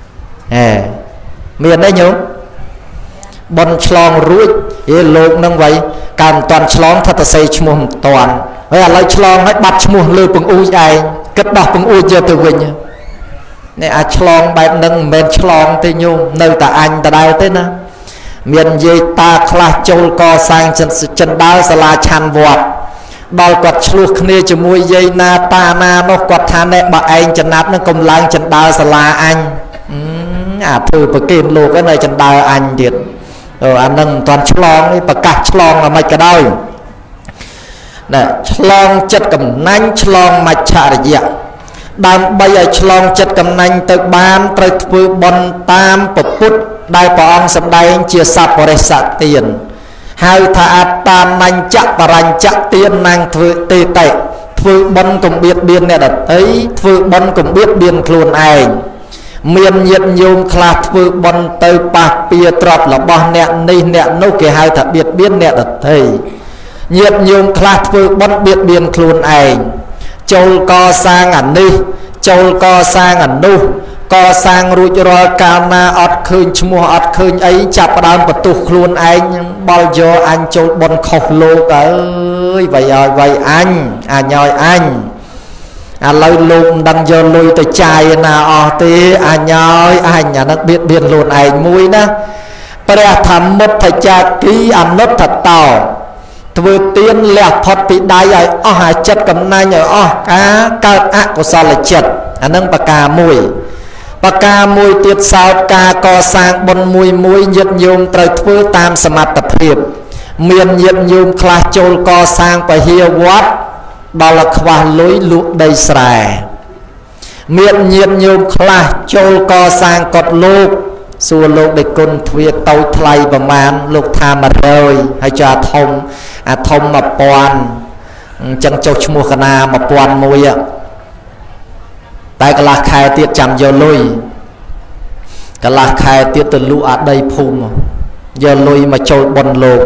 មានទេញោមបន់ឆ្លងរួចលោកនឹងវៃកាលមិនតាន់ឆ្លងថាតសេឈ្មោះមិនតាន់ហើយឥឡូវឆ្លងហើយបាត់ឈ្មោះលើពង្អួចឯងគិតដោះពង្អួចយកទៅវិញនេះអាចឆ្លងបែបហ្នឹងមិនមែនឆ្លងទេញោមនៅតែអញដដែលទេណាមាននិយាយតាខ្លះចូលកសាងចិនដាលសាលាឆាន់វត្តដល់គាត់ឆ្លោះគ្នាជាមួយយាយណាតាណានោះគាត់ថាណែបើឯងចំណាប់នឹងកុំឡើងចិនដាលសាលាអញអាធ្វើប្រគិនលោកឯនៅចិនដាលអញទៀតអានឹងមិនទាន់ឆ្លងនេះប្រកាសឆ្លងអ្មិនក៏ដោយណែឆ្លងចិត្តកំណាញ់ឆ្លងមច្ឆរិយៈដើម្បីឲ្យឆ្លងចិត្តកំណាញ់ទៅបានត្រូវធ្វើបុណ្យតាមពុទ្ធដែលព្រះអង្គសម្ដែងជាសពរិស័ទានហៅថាអត្តានញ្ចបរញ្ចទានណាងធ្វើទេតេធ្វើបុណ្យកុំបៀតបៀនអ្នកដទៃធ្វើបុណ្យកុំបៀតបៀនខ្លួនឯងមានញាតិញោមខ្លះធ្វើបុណ្យទៅប៉ះពៀទ្រព្យរបស់អ្នកនេះអ្នកនោះគេហៅថាបៀតបៀនអ្នកដទៃញាតិញោមខ្លះធ្វើបុណ្យបៀតបៀនខ្លួនឯងចូលកសាងអានេះចូលកសាងអានោះកសាងរួចរាល់កាលណាអត់ឃើញឈ្មោះអត់ឃើញអីចាប់ផ្ដើមបន្ទោសខ្លួនឯងបល់យកអញចូលបុណ្យខុសលោកអើយវៃឲ្យវៃអញអញឲ្យអញឥឡូវលោកមិនដឹងយកលុយទៅចាយណាអស់ទេអញឲ្យអញអានឹងបៀតបៀនខ្លួនឯងមួយណាព្រះធម្មមុទ្ធចាគីអនុត្តតោធ្វើទានលះផុតពីដៃឲ្យអស់អាចិត្តកំណាញ់ឲ្យអស់ការកើតអកុសលចិត្តអានឹងប្រការមួយទៀតសោតការកសាងបុណ្យមួយញាតិញោមត្រូវធ្វើតាមសមត្ថភាពមានញាតិញោមខ្លះចូលកសាងពហិយវត្តដល់ខ្វះលុយលក់ដីស្រែមានញាតិញោមខ្លះចូលកសាងកុដិលោកសួរលោកដេគុណទ្វាតូចថ្លៃប្រមាណលោកថា100ហើយចាធំ1000អញ្ចឹងចុះឈ្មោះកណា1001តែកន្លះខែទៀតចាំយកលុយកន្លះខែទៀតទៅលក់អាដីភូមិយកលុយមកចូលបុណ្យលោក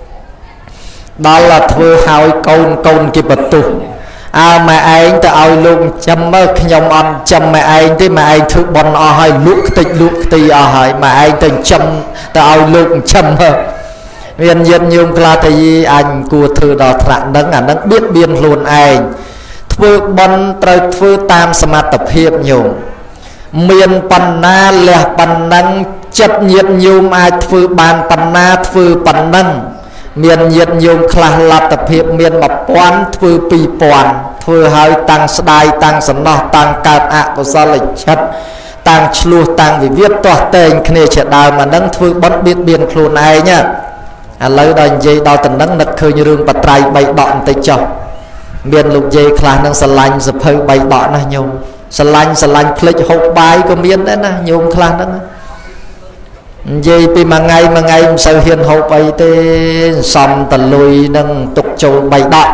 ដល់ធ្វើហើយកូនគេបន្ទោសអើម៉ែឯងទៅឲ្យលោកចាំមើលខ្ញុំអត់ចាំម៉ែឯងទេម៉ែឯងធ្វើបុណ្យអស់ហើយលក់ខ្ទេចលក់ខ្ទីអស់ហើយម៉ែឯងទៅចាំទៅឲ្យលោកចាំមើលមានញាតិញោមខ្លះទៅយីអញគួរធ្វើដល់ថ្នាក់ហ្នឹងអាហ្នឹងបៀតបៀនខ្លួនឯងធ្វើបុណ្យត្រូវធ្វើតាមសមត្ថភាពញោមមានបណ្ណាលះបណ្ណឹងចិត្តញាតិញោមអាចធ្វើបានបណ្ណាធ្វើបណ្ណឹង miền nhiệt nhung khla lạt tập hiệp miền bập quán thưa pi pòn thưa hơi tăng sдай tăng sần nọ tăng cát ạ của sao lịch chất tăng chlu tăng vì viết toa tên kia chuyện đào mà nâng thưa bắn biết biên khuôn này nhá lấy đòi dây đào tình nâng nực khơi như rương bật trai bay đọn tay cho miền lục dây khla nâng sờ lanh dập hơi bay đọn này nhung sờ lanh click hộp bài của miền đấy nè nhung khla nâng dây pi mà ngày sao hiền hộp bay tê xong tần lùi nâng tục châu bay đọn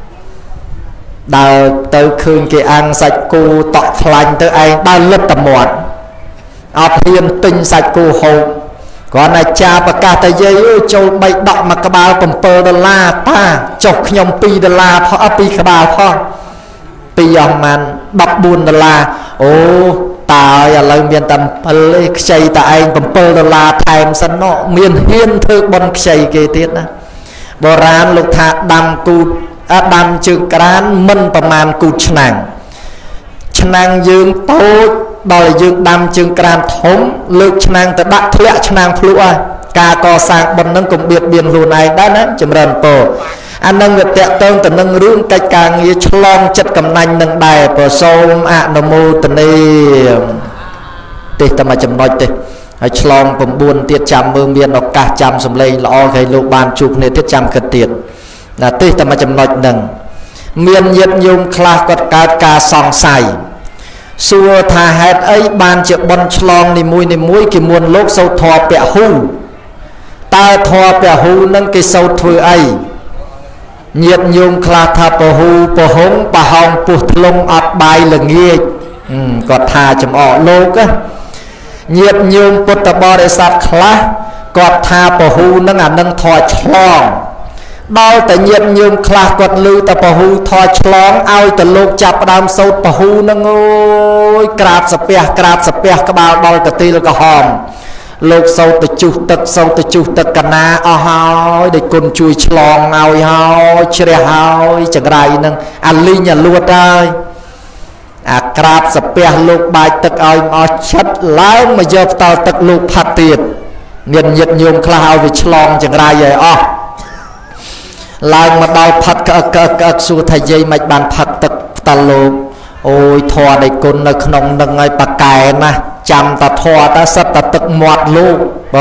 đào tới khơi cái ăn sạch cô tọt lanh tới anh đào lật tầm một áp hiền tinh sạch cô hộp còn này cha và cả tay dây ơi châu bay đọ mà các bao cầm pơ đô la ta chọc nhom pi đô la phó pi các bao phó pi ông man đọc buồn đô la ô ta lời miền tầm xây tại anh cầm pơ đô la thèm sân nọ miền hiên thư bon xây kê tiết đó bò ran lục thạc đam cụt đam chừng cán mânประมาณ cụt năng dương tốt đó là dương đam chừng cán thống lực năng ta đặt lẹ năng flua ca co sang bần nâng cùng biệt biên luôn này đó nè chấm rần tổ anh nâng việc tẹt tông từ nâng rương cách càng như chlong chất cầm nanh nâng đài của sôm nam mô tần ni tê ta mà chấm nói tê hay chlong cùng buồn tiết chạm mương biên nó cả chạm sầm lây lo cái lô ban chụp này tiết chạm khật tiệt là tê ta mà chấm nói nâng miền nhiệt nhung khla quật ca song sai xua thà hẹt ấy ban triệu bon chlong ni muối cái muôn lốp sâu thò bẹ hu ta thò bẹ hu nâng cái sâu thưa ấy nhiệt nhung khla thà bờ hu bờ hống bà hong bụt lông ọt bài là nghe còn thà chấm ọ lô á nhiệt nhung bụt tà bò để sạt khla còn thà bờ hu nâng nâng thò chlong đau tại nhiệt nhung khla quật lư ta bờ hu thò chlong ao ta lục chập đam sâu bờ hu nâng ôi krap sập peh các bao đôi cả ti là cả hòm lục sâu ta chu tật cả na hỏi để con chui chlong ao hỏi chè hỏi chẳng rai nâng ăn ly nhà luộc ơi krap sập peh lục bài tật ao chất láng mà giờ tao tật lục phạt tiệt nhiệt nhung khla ao vì chlong chẳng rai vậy láng mà đau phạt cả su thầy dây mạch bàn phạt tật ta lục ôi thò đầy côn nơi không nâng ngay bà cài mà chăm ta thò ta sắp ta tật mọt lô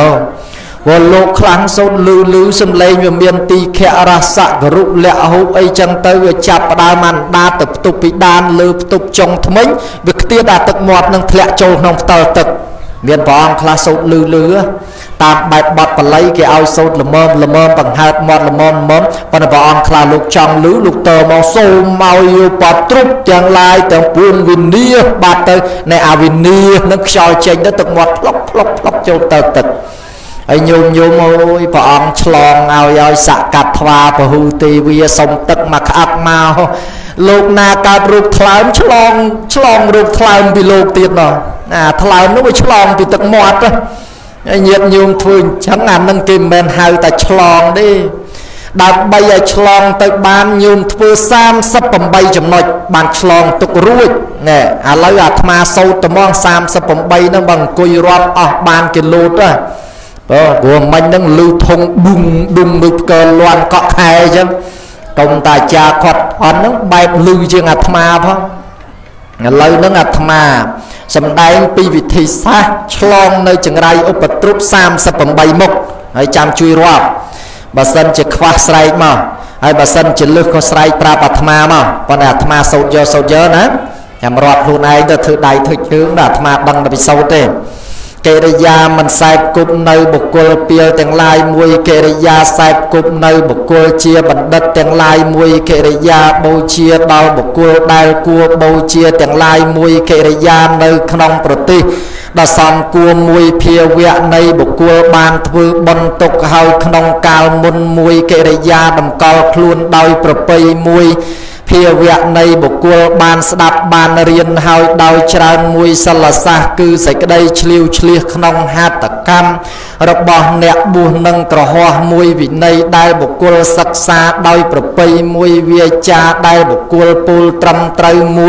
vô lô kháng sốt lư xâm lên và miền tì khẽ ra sạc rụng lẹ hút ấy chân tới và chạp đa màn đa tập tục bị đan lư tục trong thấm ấy việc tiết đà tật mọt nâng lẹ trâu nông tờ tật miền bỏ ông khá sốt lư tam bài bọt và lấy cái ao sốt là mơm bằng hạt mọt là mơm còn bỏ ông khá lục trong lục tờ màu sâu màu yêu bọt trúc chẳng lai tưởng buông vinh nia bạt tới này vinh nia nó cho chênh đó tật mọt lóc châu tờ tật ấy nhôm ôi bỏ ông chlong ao xạ cạp thoa và hư tì vì sông tật mà khát mau lục na cạp rụt thlam chlong rụt thlam vì lục tiết nó thlam nó mới chlong vì tật mọt đó nhiệt nhung thường chẳng hạn nâng kìm bên hai ta chlong đi đặt bây giờ chlong tới ban nhung thưa sam sắp bầm bay chấm nói bàn chlong tục ruồi nè lấy ma sâu tầm mong sam sắp bầm bay nó bằng cùi rọp bàn cái lụt á của mình đang lưu thông đùng ngực cờ loan cọ khai chứ công tài cha quật hắn nó bay lưu chưa ma phong lấy nó ma sầm đai pi vị thị xa chlong nơi chừng rai ốp bật trúc sam sập bầm bay mốc hay chăm chui rọp bà sân chỉ khoa sài mà hay bà sân chỉ lướt có sài pra bát ma mà còn ma sâu giờ nè nhằm rọp luôn ai đã thử đại thử hướng đã ma bằng đã bị sâu thế kê đây ya mình sai cụm nơi một cô pia tiếng lai mùi kê đây ya sai cụm nơi một cô chia bẩn đất tiếng lai mùi kê đây ya bầu chia đau một cô đai cua bầu chia tiếng lai mùi kê đây ya nơi khong proti đã xong cua mùi pia vẹn nơi một cô ban thưa bần tục hơi khong cao môn mùi kê đây ya đầm cao luôn đôi propay mùi phía vẹn này bộ cô ban đạp ban riêng hơi đau tràn mùi sân là xa cư sẽ cái đây chliu nông hạt tạc cam rập bò nẹt buồn nâng cỏ hoa mùi vị này đai bộ cô sắc xa đôi bờ bay mùi vía cha đai bộ cô pul trầm trời mùi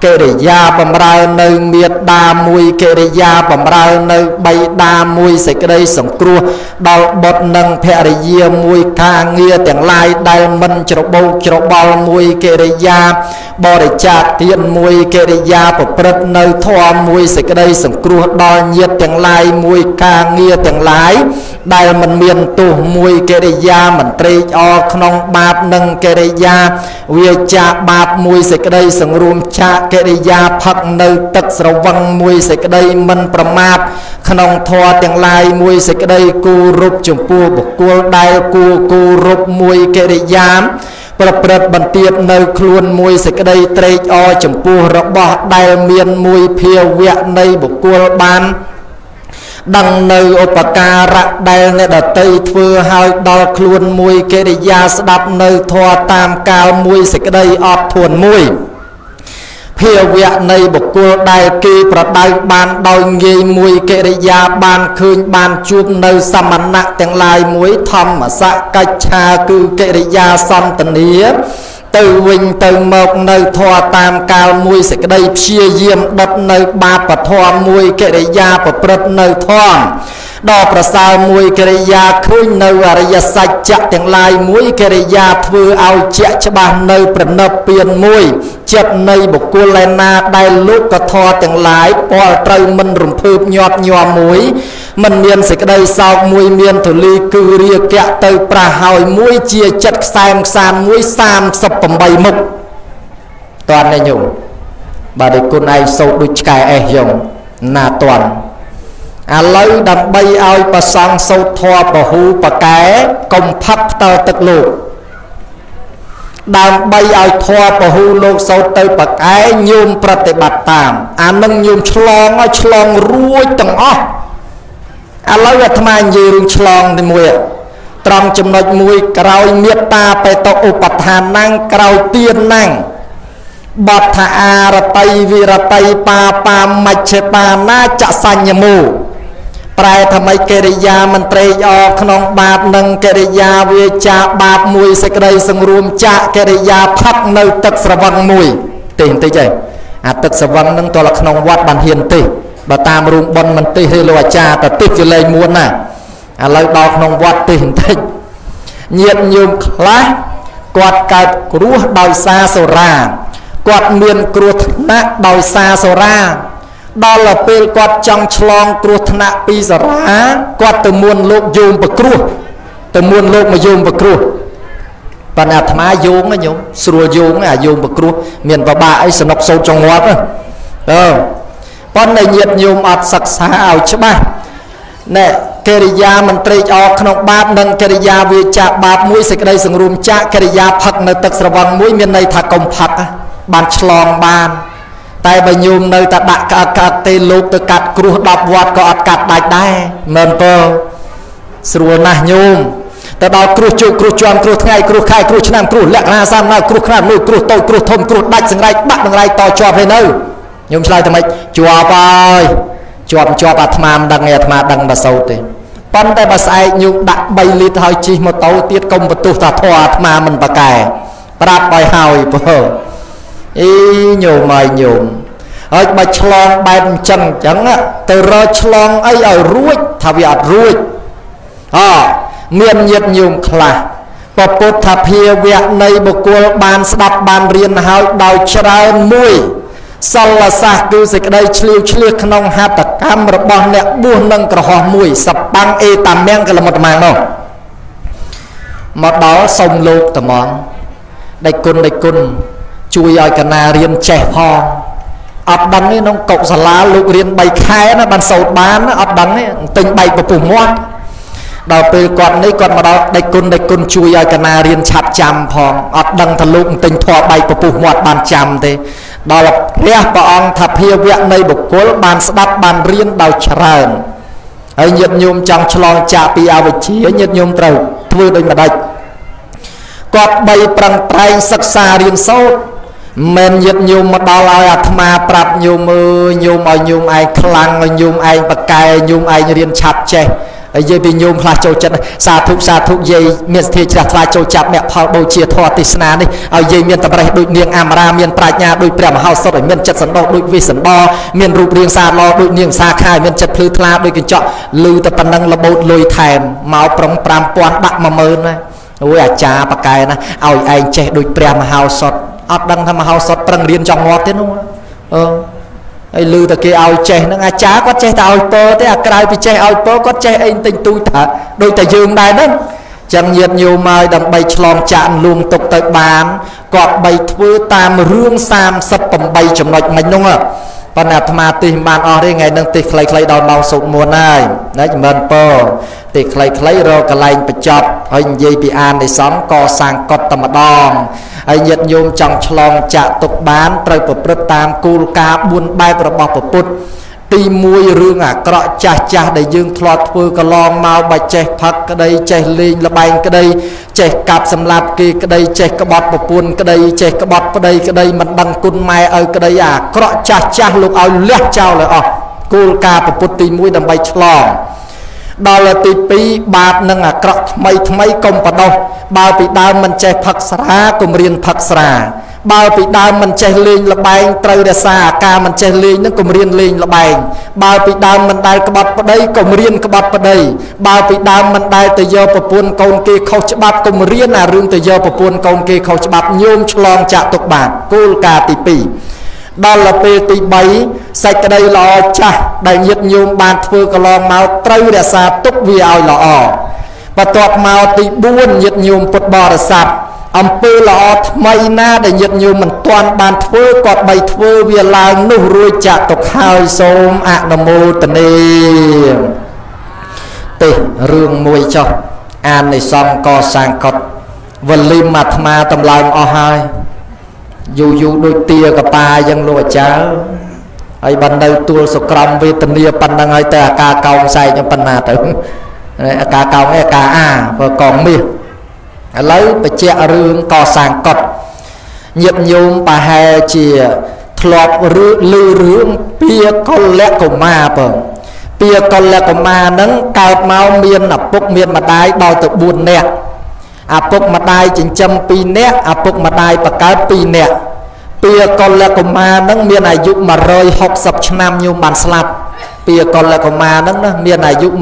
កិរិយាបំរើនៅមេត្តាមួយកិរិយាបំរើនៅបិតាមួយសេចក្តីសង្គ្រោះដល់បុត្រនិងភរិយាមួយការងារទាំងឡាយដែលមិនច្របូកច្របល់មួយកិរិយាបរិច្ចាគទានមួយកិរិយាប្រព្រឹត្តនៅធម៌មួយសេចក្តីសង្គ្រោះដល់ញាតិទាំងឡាយមួយការងារទាំងឡាយដែលមិនមានទោសមួយកិរិយាមិនត្រេកអរក្នុងបាបនិងកិរិយាវាចាបាបមួយសេចក្តីសង្រួមចាកកិរិយាផឹកនៅទឹកស្រវឹងមួយសេចក្តីមិនប្រមាទក្នុងធម៌ទាំងឡាយមួយសេចក្តីគូរពចំពោះបុគ្គលដែលគូរពមួយកិរិយាប្រព្រឹត្តបន្ទាបនៅខ្លួនមួយសេចក្តីត្រេកអរចំពោះរបស់ដែលមានមួយភាវៈនៃបុគ្គលបានដឹងនៅឧបការៈដែលអ្នកដតីធ្វើឲ្យដល់ខ្លួនមួយកិរិយាស្ដាប់នៅធម៌តាមកាលមួយសេចក្តីអត់ធន់មួយភាវៈនៃបុគ្គលដែលគេប្រដៅបានដោយងាយមួយកិរិយាបានឃើញបានជួបនៅសមណៈទាំងឡាយមួយធម្មសកិច្ឆាគឺកិរិយាសន្តានាទៅវិញទៅមកនៅធម៌តាមកាលមួយសេចក្តីព្យាយាមដុតនៅបាបធម៌មួយកិរិយាប្រព្រឹត្តនៅធម៌ដល់ប្រសើរមួយកិរិយាឃើញនៅអរិយសច្ចៈទាំងឡាយមួយកិរិយាធ្វើឲ្យជាក់ច្បាស់នៅប្រណិបពៀនមួយចិត្តនៃបុគ្គលឯណាដែលលោកកធរទាំងឡាយពលត្រូវមិនរំភើបញាប់ញ័រមួយមិនមានសេចក្តីសោកមួយមានទលីគឺរាគៈទៅប្រះហើយមួយជាចិត្តខ្សែមខ្សានមួយ38មុខតើអ្នកញោមបាទដូចគុណឯងសោតដូចឆ្កែអេសយងណាតន់ឥឡូវដើម្បីឲ្យប្រសង់សោតធម៌ពហុបកែកុំផឹកផ្ទើទឹកលោកដើម្បីឲ្យធម៌ពហុលោកសោតទៅបកែញោមប្រតិបត្តិតាមអានឹងញោមឆ្លងឲ្យឆ្លងរួចទាំងអស់ឥឡូវអាត្មានិយាយរឿងឆ្លងទីមួយត្រង់ចំណុចមួយក្រោយមេត្តាបេតឧបដ្ឋានណាំងក្រោយទានណាំងបតថាអារតីវិរតីបាមជ្ឈបាណាចសញ្ញមូប្រែថាម៉េចកិរិយាមិនត្រេកអរក្នុងបាបនិងកិរិយាវាចាបាបមួយសេចក្តីសង្រួមចាកកិរិយាផឹកនៅទឹកស្រវឹងមួយទេបន្តិចឯងអាទឹកស្រវឹងនឹងតលក្នុងវត្តបានហ៊ានទេបើតាមរូងប៉ុនមិនទេទេលោកអាចារ្យតែទេជាលេងមួនណាឥឡូវដល់ក្នុងវត្តទេបន្តិចញាតិញោមខ្លះគាត់កើតគ្រោះដោយសារសូរាគាត់មានគ្រោះថ្នាក់ដោយសារសូរាដល់ពេលគាត់ចង់ឆ្លងគ្រោះថ្នាក់ពីសូរាគាត់ទៅមួនលោកយមប្រគ្រោះទៅមួនលោកមកយមប្រគ្រោះប៉ុន្តែអាត្មាយោងណាញោមស្រួលយោងអាយោងប្រគ្រោះមានបបាអីសនុកសោតចង្វាត់ប៉ុន្តែញាតិញោមអត់សិក្សាឲ្យច្បាស់ណែកិរិយាមិនត្រេកអរក្នុងបាបនិងកិរិយាវាចាបាបមួយសេចក្តីសង្រួមចាកកិរិយាផឹកនៅទឹកស្រវឹងមួយមានន័យថាកុំផឹកបានឆ្លងបានតែបើញោមនៅតែដាក់កាត់ទេលោកទៅកាត់គ្រោះ10វត្តក៏អត់កាត់ដាច់ដែរមែនទេស្រួលណាស់ញោមទៅដល់គ្រោះជោគគ្រោះជាន់គ្រោះថ្ងៃគ្រោះខែគ្រោះឆ្នាំគ្រោះលក្ខណៈសាមណៅគ្រោះខ្នាតមួយគ្រោះតូចគ្រោះធំគ្រោះដាច់សង្រៃបាក់ដង្រៃតជាប់ហើយនៅញោមឆ្លើយថាម៉េចជាប់ហើយជាប់អាត្មាមិនដឹងទេអាត្មាដឹងតែសោតទេប៉ុន្តែបើស្អែកញោមដាក់3លីត្រហើយជិះម៉ូតូទៀតកុំបន្ទោសថាធွာអាត្មាមិនបកែប្រាប់ឲ្យហើយបើអីញោមហើយញោមហើយបើឆ្លងបែបអញ្ចឹងទៅរកឆ្លងអីឲ្យរួចថាវាអត់រួចមានញាតិញោមខ្លះពពុទ្ធភាវៈនៃបុគ្គលបានស្ដាប់បានរៀនហើយដោយច្រើនមួយសលសាសគឺសេចក្តីឆ្លៀវឆ្លៀសក្នុងហត្ថកម្មរបស់អ្នកបួសនឹងក្រហោះមួយសបាំងអេតាមាំងកលមុតម៉ាំងនោះមកដល់សុំលោកត្មងដេចគុណជួយឲ្យកណារៀនចេះផងអត់ដឹងទេក្នុងកុសលាលោករៀន3ខែណាបានសូត្របានអត់ដឹងទេទិញបែកពពុះមាត់ដល់ពេលគាត់នេះគាត់មកដល់ដេចគុណជួយឲ្យកណារៀនឆាប់ចាំផងអត់ដឹងថាលោកទិញធွာបែកពពុះមាត់បានចាំទេដល់ព្រះអង្គថាភាវៈនៃបុគ្គលបានស្ដាប់បានរៀនដោយច្រើនហើយញាតិញោមចង់ឆ្លងចាកពីអវិជ្ជាញាតិញោមត្រូវធ្វើដូចម្ដេចគាត់បីប្រឹងប្រែងសិក្សារៀនសូត្រមិនញាតិញោមមកដល់ឲ្យអាត្មាប្រាប់ញោមអើយញោមឲ្យញោមឯងខ្លាំងឲ្យញោមឯងបកែញោមឯងរៀនឆាប់ចេះហើយយាយពីញោមខ្លះចូលចិត្តសាធុយាយមានសទ្ធាជ្រះថ្លាចូលចាប់អ្នកផលបូជាធម៌ទេសនានេះឲ្យយាយមានតម្រេះដូចនាងអមរាមានប្រាជ្ញាដូចព្រះមហោសថឲ្យមានចិត្តសន្តោសដូចវិសន្តរមានរូបរាងសាឡដូចនាងសាខាឲ្យមានចិត្តភ្លឺថ្លាដូចកញ្ចក់លឺតែប៉ុណ្ណឹងលបូតលុយថែមមកប្រុង 5000 ដាក់ 10000 ណាអូយអាចារ្យប៉កែណាឲ្យឯងចេះដូចព្រះមហោសថអត់ដឹងថាមហោសថប្រឹងរៀនចង់ងាប់ទេនោះហើយលឺតែគេឲ្យចេះហ្នឹងអាចារ្យគាត់ចេះតែឲ្យពរទេអាក្រៅពីចេះឲ្យពរគាត់ចេះអីទិញទូចថាដូចតែយើងដែរហ្នឹងចឹងញាតិញោមមកដើម្បីឆ្លងចាក់លួងទុកទៅបានគាត់បីធ្វើតាមរឿង38ចំណុចមិញហ្នឹងប៉ុន្តែអាត្មាទិញបានអស់ទេថ្ងៃហ្នឹងទិញខ្លីៗដល់ម៉ោងសូត្រមុនហើយណាចម្រើនពរទិញខ្លីៗរកកន្លែងបញ្ចប់ហើយនិយាយពីអាននៃសង្ឃកសាងកត់តែម្ដងហើយញាតិញោមចង់ឆ្លងចាក់ទុកបានត្រូវប្រព្រឹត្តតាមគោលការណ៍4បែបរបស់ព្រះពុទ្ធទី1រឿងអាក្រក់ចាស់ដែលយើងធ្លាប់ធ្វើកន្លងមកបាច់ចេះផឹកក្តីចេះលេងល្បែងក្តីចេះកាប់សម្លាប់គេក្តីចេះក្បត់ប្រពន្ធក្តីចេះក្បត់ប្តីក្តីមិនដឹងគុណម៉ែឲ្យក្តីអាក្រក់ចាស់លោកឲ្យលះចោលឲ្យអស់គោលការណ៍ព្រះពុទ្ធទី1ដើម្បីឆ្លងដល់ទី2បាបនឹងអាក្រក់ថ្មីកុំបដោះបើពីដើមមិនចេះផឹកស្រាកុំរៀនផឹកស្រាបើពីដើមមិនចេះលេងល្បែងត្រូវរក្សាអាការមិនចេះលេងនឹងកុំរៀនលេងល្បែងបើពីដើមមិនដែលក្បត់ប្តីកុំរៀនក្បត់ប្តីបើពីដើមមិនដែលទៅយកប្រពន្ធកូនគេខុសច្បាប់កុំរៀនអារឿងទៅយកប្រពន្ធកូនគេខុសច្បាប់ញោមឆ្លងចាក់ទុកបានគោលការណ៍ទី2ដល់ពេលទី3សេចក្តីល្អចាស់ដែលញាតិញោមបានធ្វើកន្លងមកត្រូវរក្សាទុកវាឲ្យល្អបន្ទាប់មកទី4ញាតិញោមពុទ្ធបរិស័ទអំពើល្អថ្មីណាដែលញាតិញោមមិនទាន់បានធ្វើគាត់បីធ្វើវាឡើងនោះរួចចាក់ទុកហើយសូមអនុមោទនាទេរឿងមួយចុះអាននៃសង្ឃកសាងកត់វលីមអាត្មាតម្លើងអស់ហើយយូរដូចទាកប៉ាយ៉ាងលោកអាចារ្យហើយបាននៅទួលសុក្រំវេទនាប៉ុណ្ណឹងហើយតែអាការកោងផ្សែងប៉ុណ្ណាទៅអាការកោងអាការបើកងមាសឥឡូវបញ្ជាក់រឿងកសាងកត់ញាតិញោមប្រហែលជាធ្លាប់ឮរឿងពាកុលកុមារបងពាកុលកុមារហ្នឹងកើតមកមានឪពុកមានម្ដាយដល់ទៅ4នាក់ឪពុកម្ដាយចិញ្ចឹម2នាក់ឪពុកម្ដាយបកើត2នាក់ពាកុលកុមារហ្នឹងមានអាយុ160ឆ្នាំញោមបានស្លាប់ពាកុលកុមារហ្នឹងណាមានអាយុ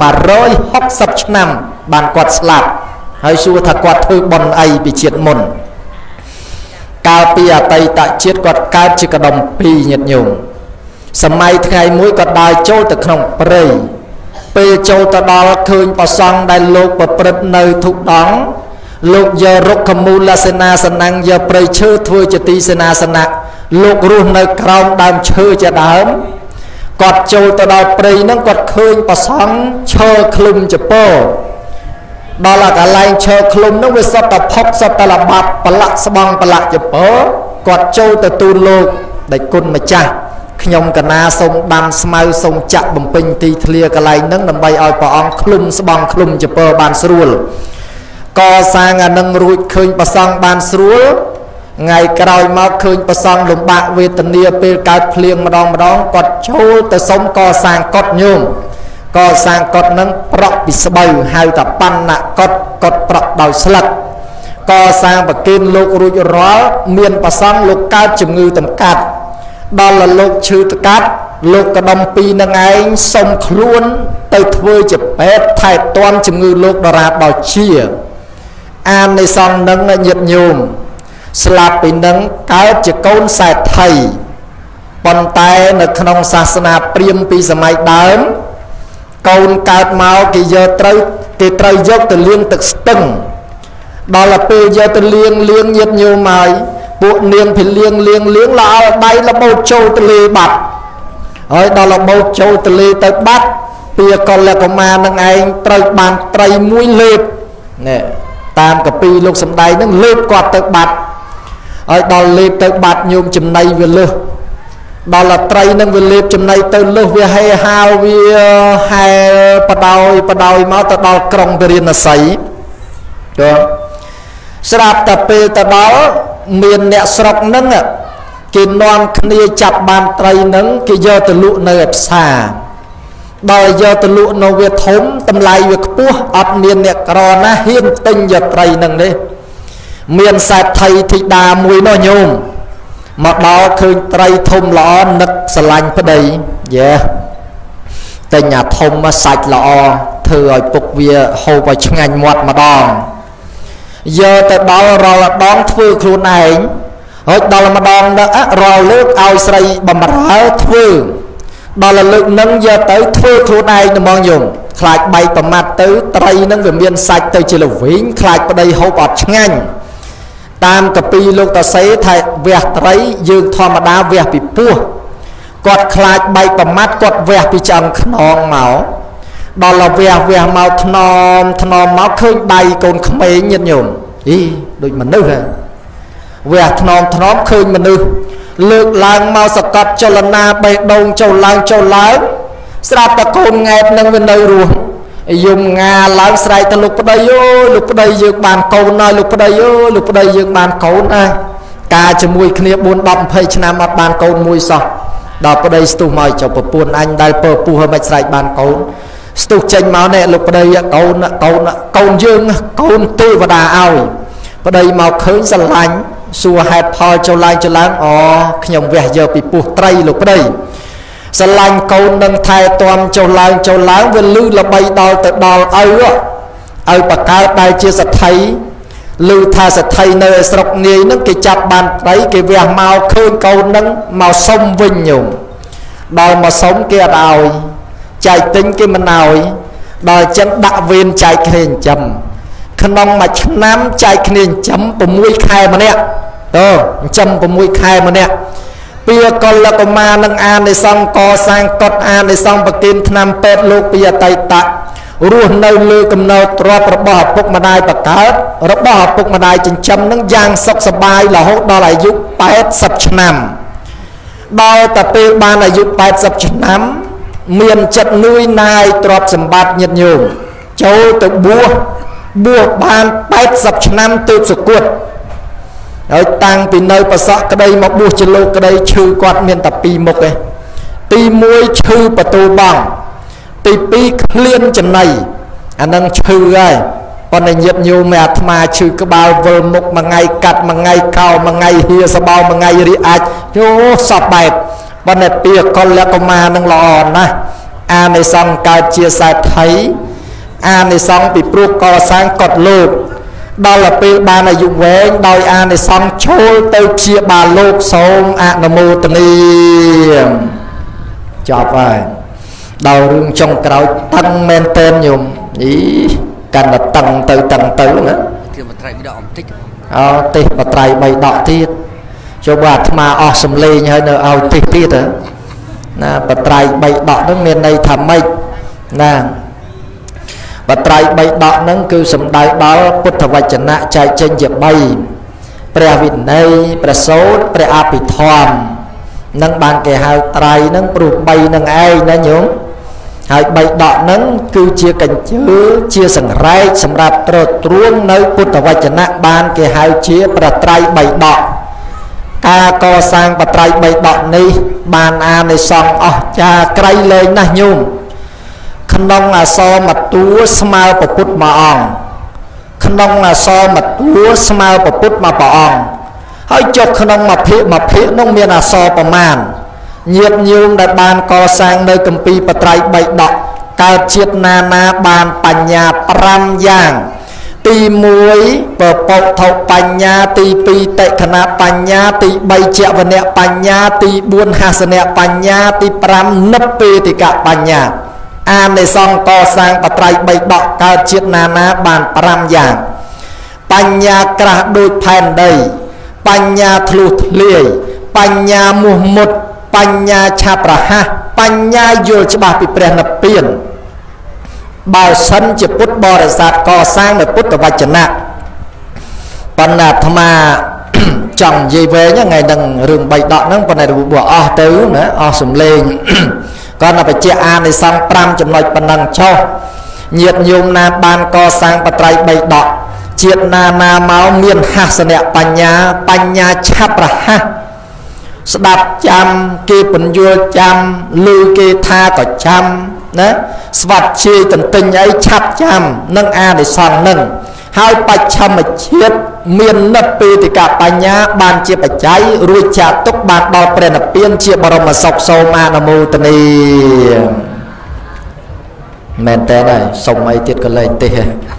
160ឆ្នាំបានគាត់ស្លាប់ហើយសួរថាគាត់ធ្វើបុណ្យអីពីជាតិមុនកាលពីអតីតជាតិគាត់កើតជាកដុំ2ញាតិញោមសម័យថ្ងៃមួយគាត់ដើរចូលទៅក្នុងព្រៃពេលចូលទៅដល់ឃើញព្រះសង្ឃដែលលោកប្រព្រឹត្តនៅធុដងលោកយករុក្ខមូលសេនាសនៈយកព្រៃឈើធ្វើជាទីសេនាសនៈលោករស់នៅក្រោមដើមឈើជាដើមគាត់ចូលទៅដល់ព្រៃហ្នឹងគាត់ឃើញព្រះសង្ឃឈរឃ្លុំចពោដល់កន្លែងឈើឃ្លុំហ្នឹងវាសុទ្ធតែផុកសុទ្ធតែល្បាប់ប្រឡាក់ស្បង់ប្រឡាក់ចពោគាត់ចូលទៅទូលលោកដែលគុណម្ចាស់ខ្ញុំកណាសូមដាំស្មៅសូមចាក់បំពេញទីធ្លាកន្លែងហ្នឹងដើម្បីឲ្យព្រះអង្គឃ្លុំស្បង់ឃ្លុំចពោបានស្រួលកសាងអានឹងរួចឃើញព្រះសង្ឃបានស្រួលថ្ងៃក្រោយមកឃើញព្រះសង្ឃលំបាកវេទនាពេលកើតភ្លៀងម្ដងគាត់ចូលទៅសុំកសាងកត់ញោមកសាងកត់នឹងប្រក់ពីស្បូវហៅថាបណ្ណកត់ប្រក់ដោយស្លឹកកសាងប្រគិនលោករួចរាល់មានព្រះសង្ឃលោកកើតជំងឺតម្កាត់ដល់លោកឈឺតម្កាត់លោកកដុំ2នឹងឯងសុំខ្លួនទៅធ្វើជាពេទ្យថែទាំជំងឺលោកដរាបដល់ជាអាននៃសង្ឃនឹងញាតិញោមស្លាប់ពីនឹងកើតជាកូនសេដ្ឋីប៉ុន្តែនៅក្នុងសាសនាព្រាហ្មណ៍ពីសម័យដើមកូនកើតមកគេត្រូវយកទៅលាងទឹកស្ទឹងដល់ពេលយកទៅលាងញាតិញោមហើយពួកនាងពីលាងល្អដៃរបូតចូលទលេបាត់ហើយដល់របូតចូលទលេទៅបាត់ពាកុលកុមារនឹងឯងត្រូវបានត្រីមួយលេបនេះតាមកពីលោកសំដែងនឹងលេបគាត់ទៅបាត់ហើយដល់លេបទៅបាត់ញោមចំណៃវាលឹះដល់ត្រីនឹងវាលេបចំណៃទៅលឹះវាហេហាវវាហែបដោយមកទៅដល់ក្រុងពរាណសីទៅស្រាប់តែពេលទៅដល់មានអ្នកស្រុកនឹងគេនាំគ្នាចាប់បានត្រីនឹងគេយកទៅលក់នៅឯផ្សារដល់យកទៅលក់នៅវាធំតម្លៃវាខ្ពស់អត់មានអ្នកក្រណាហ៊ានទិញយកត្រីនឹងទេមានសេដ្ឋីធីតាមួយនោះញោមមកដល់ឃើញត្រីធំល្អនឹកស្រឡាញ់ប្តីតែញ៉ាធំមកសាច់ល្អធ្វើឲ្យពុកវាហូបឲ្យឆ្ងាញ់មាត់ម្ដងយកទៅដល់រាល់ដងធ្វើខ្លួនឯងហើយដល់ម្ដងរាល់លើកឲ្យស្រីបំរើធ្វើដល់លើកនឹងយកទៅធ្វើខ្លួនឯងហ្មងយំខ្លាចបែកប្រមាត់ទៅត្រីនឹងវាមានសាច់ទៅជាល្វីងខ្លាចប្តីហូបអត់ឆ្ងាញ់តាមកពីលោកតាសេថាវះត្រីយើងធម្មតាវះពីពោះគាត់ខ្លាចបែកប្រមាត់គាត់វះពីឆ្អឹងខ្នងមកដល់វះមកថ្នមមកឃើញដៃកូនក្មេងញាតិញោមដូចមនុស្សវះថ្នមឃើញមនុស្សលើកឡើងមកសកត់ចលនាបេះដូងចូលឡើងស្រាប់តែកូនង៉ែតនឹងវានៅរស់យំងាឡើងស្រែកទៅលោកប្តីអើយលោកប្តីយើងបានកូនហើយលោកប្តីអើយលោកប្តីយើងបានកូនហើយការជាមួយគ្នា4 10 20ឆ្នាំអត់បានកូនមួយសោះដល់ប្តីស្ទុះមកចុះប្រពន្ធអញដែលពើពុះហើយមិនស្រែកបានកូនស្ទុះចេញមកនេះលោកប្តីកូនយើងកូនទេវតាឲ្យប្តីមកឃើញស្រឡាញ់សួរហេតុផលចូលឡើងអូខ្ញុំវះយកពីពោះត្រីលោកប្តីស្រឡាញ់កូននឹងថែទាំចូលឡើងវាលឺល្បីដល់ទៅដល់ឪបកើតដែលជាសទ្ធិឮថាសទ្ធិនៅឯស្រុកនាយនឹងគេចាប់បានត្រីគេវះមកឃើញកូននឹងមកសុំវិញញោមដល់មកសុំគេអត់ឲ្យចែកទិញគេមិនឲ្យដល់ចឹងដាក់វេនចែកគ្នាចិញ្ចឹមក្នុងមួយឆ្នាំចែកគ្នាចិញ្ចឹម6 ខែម្នាក់ចិញ្ចឹម6 ខែម្នាក់ពីកលកុមារនឹងអានិសង្ឃកសាងកុដអានិសង្ឃប្រគិនឆ្នាំពេទ្យលោកពីអតីតរស់នៅលើកំណើតទ្រព្យរបស់ឪពុកម្ដាយបកើតរបស់ឪពុកម្ដាយចិញ្ចឹមនឹងយ៉ាងសុខសប្បាយរហូតដល់អាយុ80 ឆ្នាំដល់តែពេលបានអាយុ80 ឆ្នាំមានចិត្តនឿយណាយទ្រព្យសម្បត្តិញាតិញោមចូលទៅបួសបាន80 ឆ្នាំទើបសគត់ហើយតាំងពីនៅប្រសក់ក្តីមកបួសជាលោកក្តីឈឺគាត់មានតែ2មុខទេទី1ឈឺបតូបងទី2ឃ្លានចំណៃអានឹងឈឺហើយប៉ុន្តែញាតិញោមអាត្មាឈឺក្បាលវិលមុខមួយថ្ងៃកាត់មួយថ្ងៃកោមួយថ្ងៃហៀសបោមួយថ្ងៃរីអាចសពបែបប៉ុន្តែពីកលកុមារនឹងល្អណាស់អានិសង្ឃកើតជាសេដ្ឋីអានិសង្ឃពីព្រោះកសាងកុដលោកដល់ពេលបានអាយុវែងដោយអានិសង្ឃចូលទៅព្យាបាលលោកសូមអនុមោទនាចប់ហើយដល់រឿងចុងក្រោយតឹងមែនតើញោមកាន់តែតឹងទៅណាគឺបត្រៃ3ដកបន្តិចទេសបត្រៃ3ដកទៀតចូលបើអាត្មាអស់សំលេងហើយនៅឲ្យទេសទៀតណាបត្រៃ3ដកហ្នឹងមានន័យថាម៉េចណាបត្រៃ3ដកហ្នឹងគឺសំដៅដល់ពុទ្ធវចនៈចែកចេញជា3ព្រះវិន័យព្រះសូត្រព្រះអភិធម្មនឹងបានគេហៅត្រៃហ្នឹងព្រោះ3នឹងឯងណាញោមហើយ3ដកហ្នឹងគឺជាកញ្ជើជាសង្រែកសម្រាប់ត្រួតត្រួងនៅពុទ្ធវចនៈបានគេហៅជាប្រត្រៃ3ដកការកសាងបត្រៃ3ដកនេះបានអានិសង្ឃអស្ចារ្យក្រៃលែងណាស់ញោមក្នុងអសរមតួស្មើពុទ្ធមួយអង្គក្នុងអសរមតួស្មើពុទ្ធមួយព្រះអង្គហើយចុះក្នុងមួយភាគនោះមានអសរប្រមាណញាតិញោមដែលបានកសាងនៅគម្ពីរបត្រៃ3ដកកើតជាតិណាបានបញ្ញា5យ៉ាងទី1ពពុទ្ធបញ្ញាទី2តិខណៈបញ្ញាទី3ចវនៈបញ្ញាទី4ហាសនៈបញ្ញាទី5និព្វេតិកបញ្ញាអានិសង្ឃកសាងបត្រៃ3ដកកើតជាតិណាបាន5យ៉ាងបញ្ញាក្រាស់ដូចផែនដីបញ្ញាធ្លុះធ្លាយបញ្ញាមុះមុតបញ្ញាឆាប់រហ័សបញ្ញាយល់ច្បាស់ពីព្រះនិព្វានបើសិនជាពុទ្ធបរិស័ទកសាងនៅពុទ្ធវចនៈបណ្ណាអាត្មាចង់និយាយវែងថ្ងៃហ្នឹងរឿង3ដកហ្នឹងប៉ុន្តែរបួសអស់ទៅណាអស់សំលេងគាត់ទៅបញ្ជាក់អានិសង្ឃ5ចំណុចប៉ុណ្ណឹងចុះញាតិញោមណាបានកសាងបត្រៃ3ដកជាតិណាមកមានហាសនៈបញ្ញាឆាប់រហ័សស្ដាប់ចាំគេពន្យល់ចាំឮគេថាក៏ចាំណាស្វាត់ជាយទន្ទិញអីឆាប់ចាំនឹងអានិសង្ឃនឹងហើយបច្ឆមជាតិមាននិព្វាតិកបញ្ញាបានជាបច្ច័យរួចចាត់ទុកបានដល់ព្រះនិព្វានជាបរមសុខសូមអនុមោទនីមែនតើហើយសុំអីទៀតក៏លែងទេ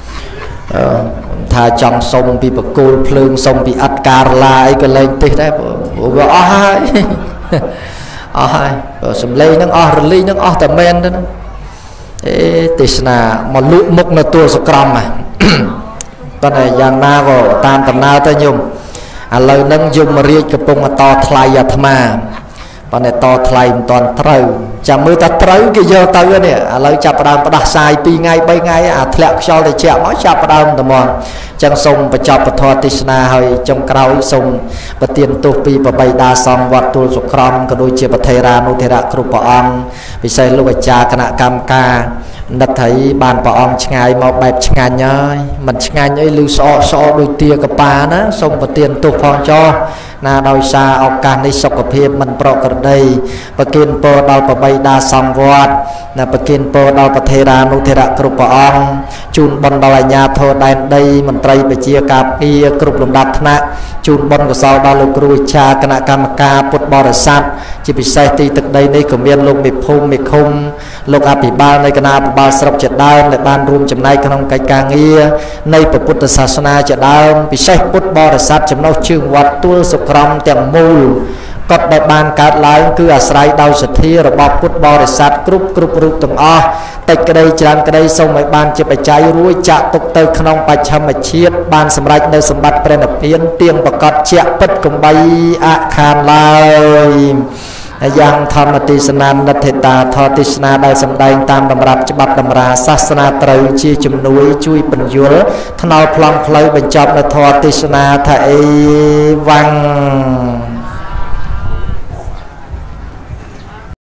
ថាចង់សុំពីបកគោលភ្លើងសុំពីអត្តការឡាអីក៏លែងទេដែរព្រោះវាអស់ហើយអស់ហើយសំឡេងនឹងអស់រលីងនឹងអស់តែមែនទៅទេសនាមកលក់មុខនៅទួលសក្រមហ្នឹងប៉ុន្តែយ៉ាងណាក៏តាមដំណើរទៅញោមឥឡូវហ្នឹងយមរាជកំពុងតថ្លៃអាត្មាប៉ុន្តែតថ្លៃមិនតាន់ត្រូវចាំមើលថាត្រូវគេយកទៅនេះឥឡូវចាប់ផ្ដើមផ្ដាសាយ2ថ្ងៃ3ថ្ងៃអាធ្លាក់ខ្យល់តិចមកចាប់ផ្ដើមតែមកចឹងសូមបញ្ចប់ពធទេសនាហើយចុងក្រោយសូមប្រទានទោសពីប្របីដាសង្ឃវត្តទួលសុក្រមក៏ដូចជាប្រធេរានុធេរៈគ្រប់ព្រះអង្គពិសេសលោកអាចារ្យគណៈកម្មការនឹកថាបានព្រះអង្គឆ្ងាយមកបែបឆ្ងាញ់ហើយមិនឆ្ងាញ់អីឮស្អកស្អកដូចទាកប៉ាណាសូមប្រទានទោសផងចោះណាដោយសារឱកាសនេះសុខភាពមិនប្រក្រតីប្រគិនពរដល់ប្របីដាសង្ឃវត្តណាប្រគិនពរដល់ប្រធេរានុធេរៈគ្រប់ព្រះអង្គជូនបុណ្យដល់អាជ្ញាធរដែនដីមន្ត្រីពជាការពារគ្រប់លំដាប់ថ្នាក់ជូនបុណ្យកុសលដល់លោកគ្រូអាចារ្យគណៈកម្មការពុទ្ធបរិស័ទជាពិសេសទីទឹកដីនេះក៏មានលោកមេភូមិមេឃុំលោកអភិបាលនៃគណៈអភិបាលស្រុកជាដើមដែលបានរួមចំណែកក្នុងកិច្ចការងារនៃពុទ្ធសាសនាជាដើមពិសេសពុទ្ធបរិស័ទចំណុះជើងវត្តទួលសុក្រមទាំងមូលកត់ដែលបានកើតឡើងគឺអាស្រ័យដោយសទ្ធារបស់ពុទ្ធបរិស័ទគ្រប់រូបទាំងអស់តិចក្តីច្រើនក្តីសូមឲ្យបានជាបច្ច័យរួចចាក់ទុកទៅក្នុងបច្ឆមជាតិបានសម្រេចនៅសម្បត្តិព្រះនិព្វានទៀងប្រកបជាពិតកំបីអខានឡើយយ៉ាងធម្មទេសនានិទ្ធិតាធរទេសនាដែលសម្ដែងតាមតម្រាប់ច្បាប់តម្រាសាសនាត្រូវជាជំនួយជួយពន្យល់ថ្នល់ប្លង់ផ្លូវបញ្ចប់នៅធរទេសនាថាអេវ៉ាំង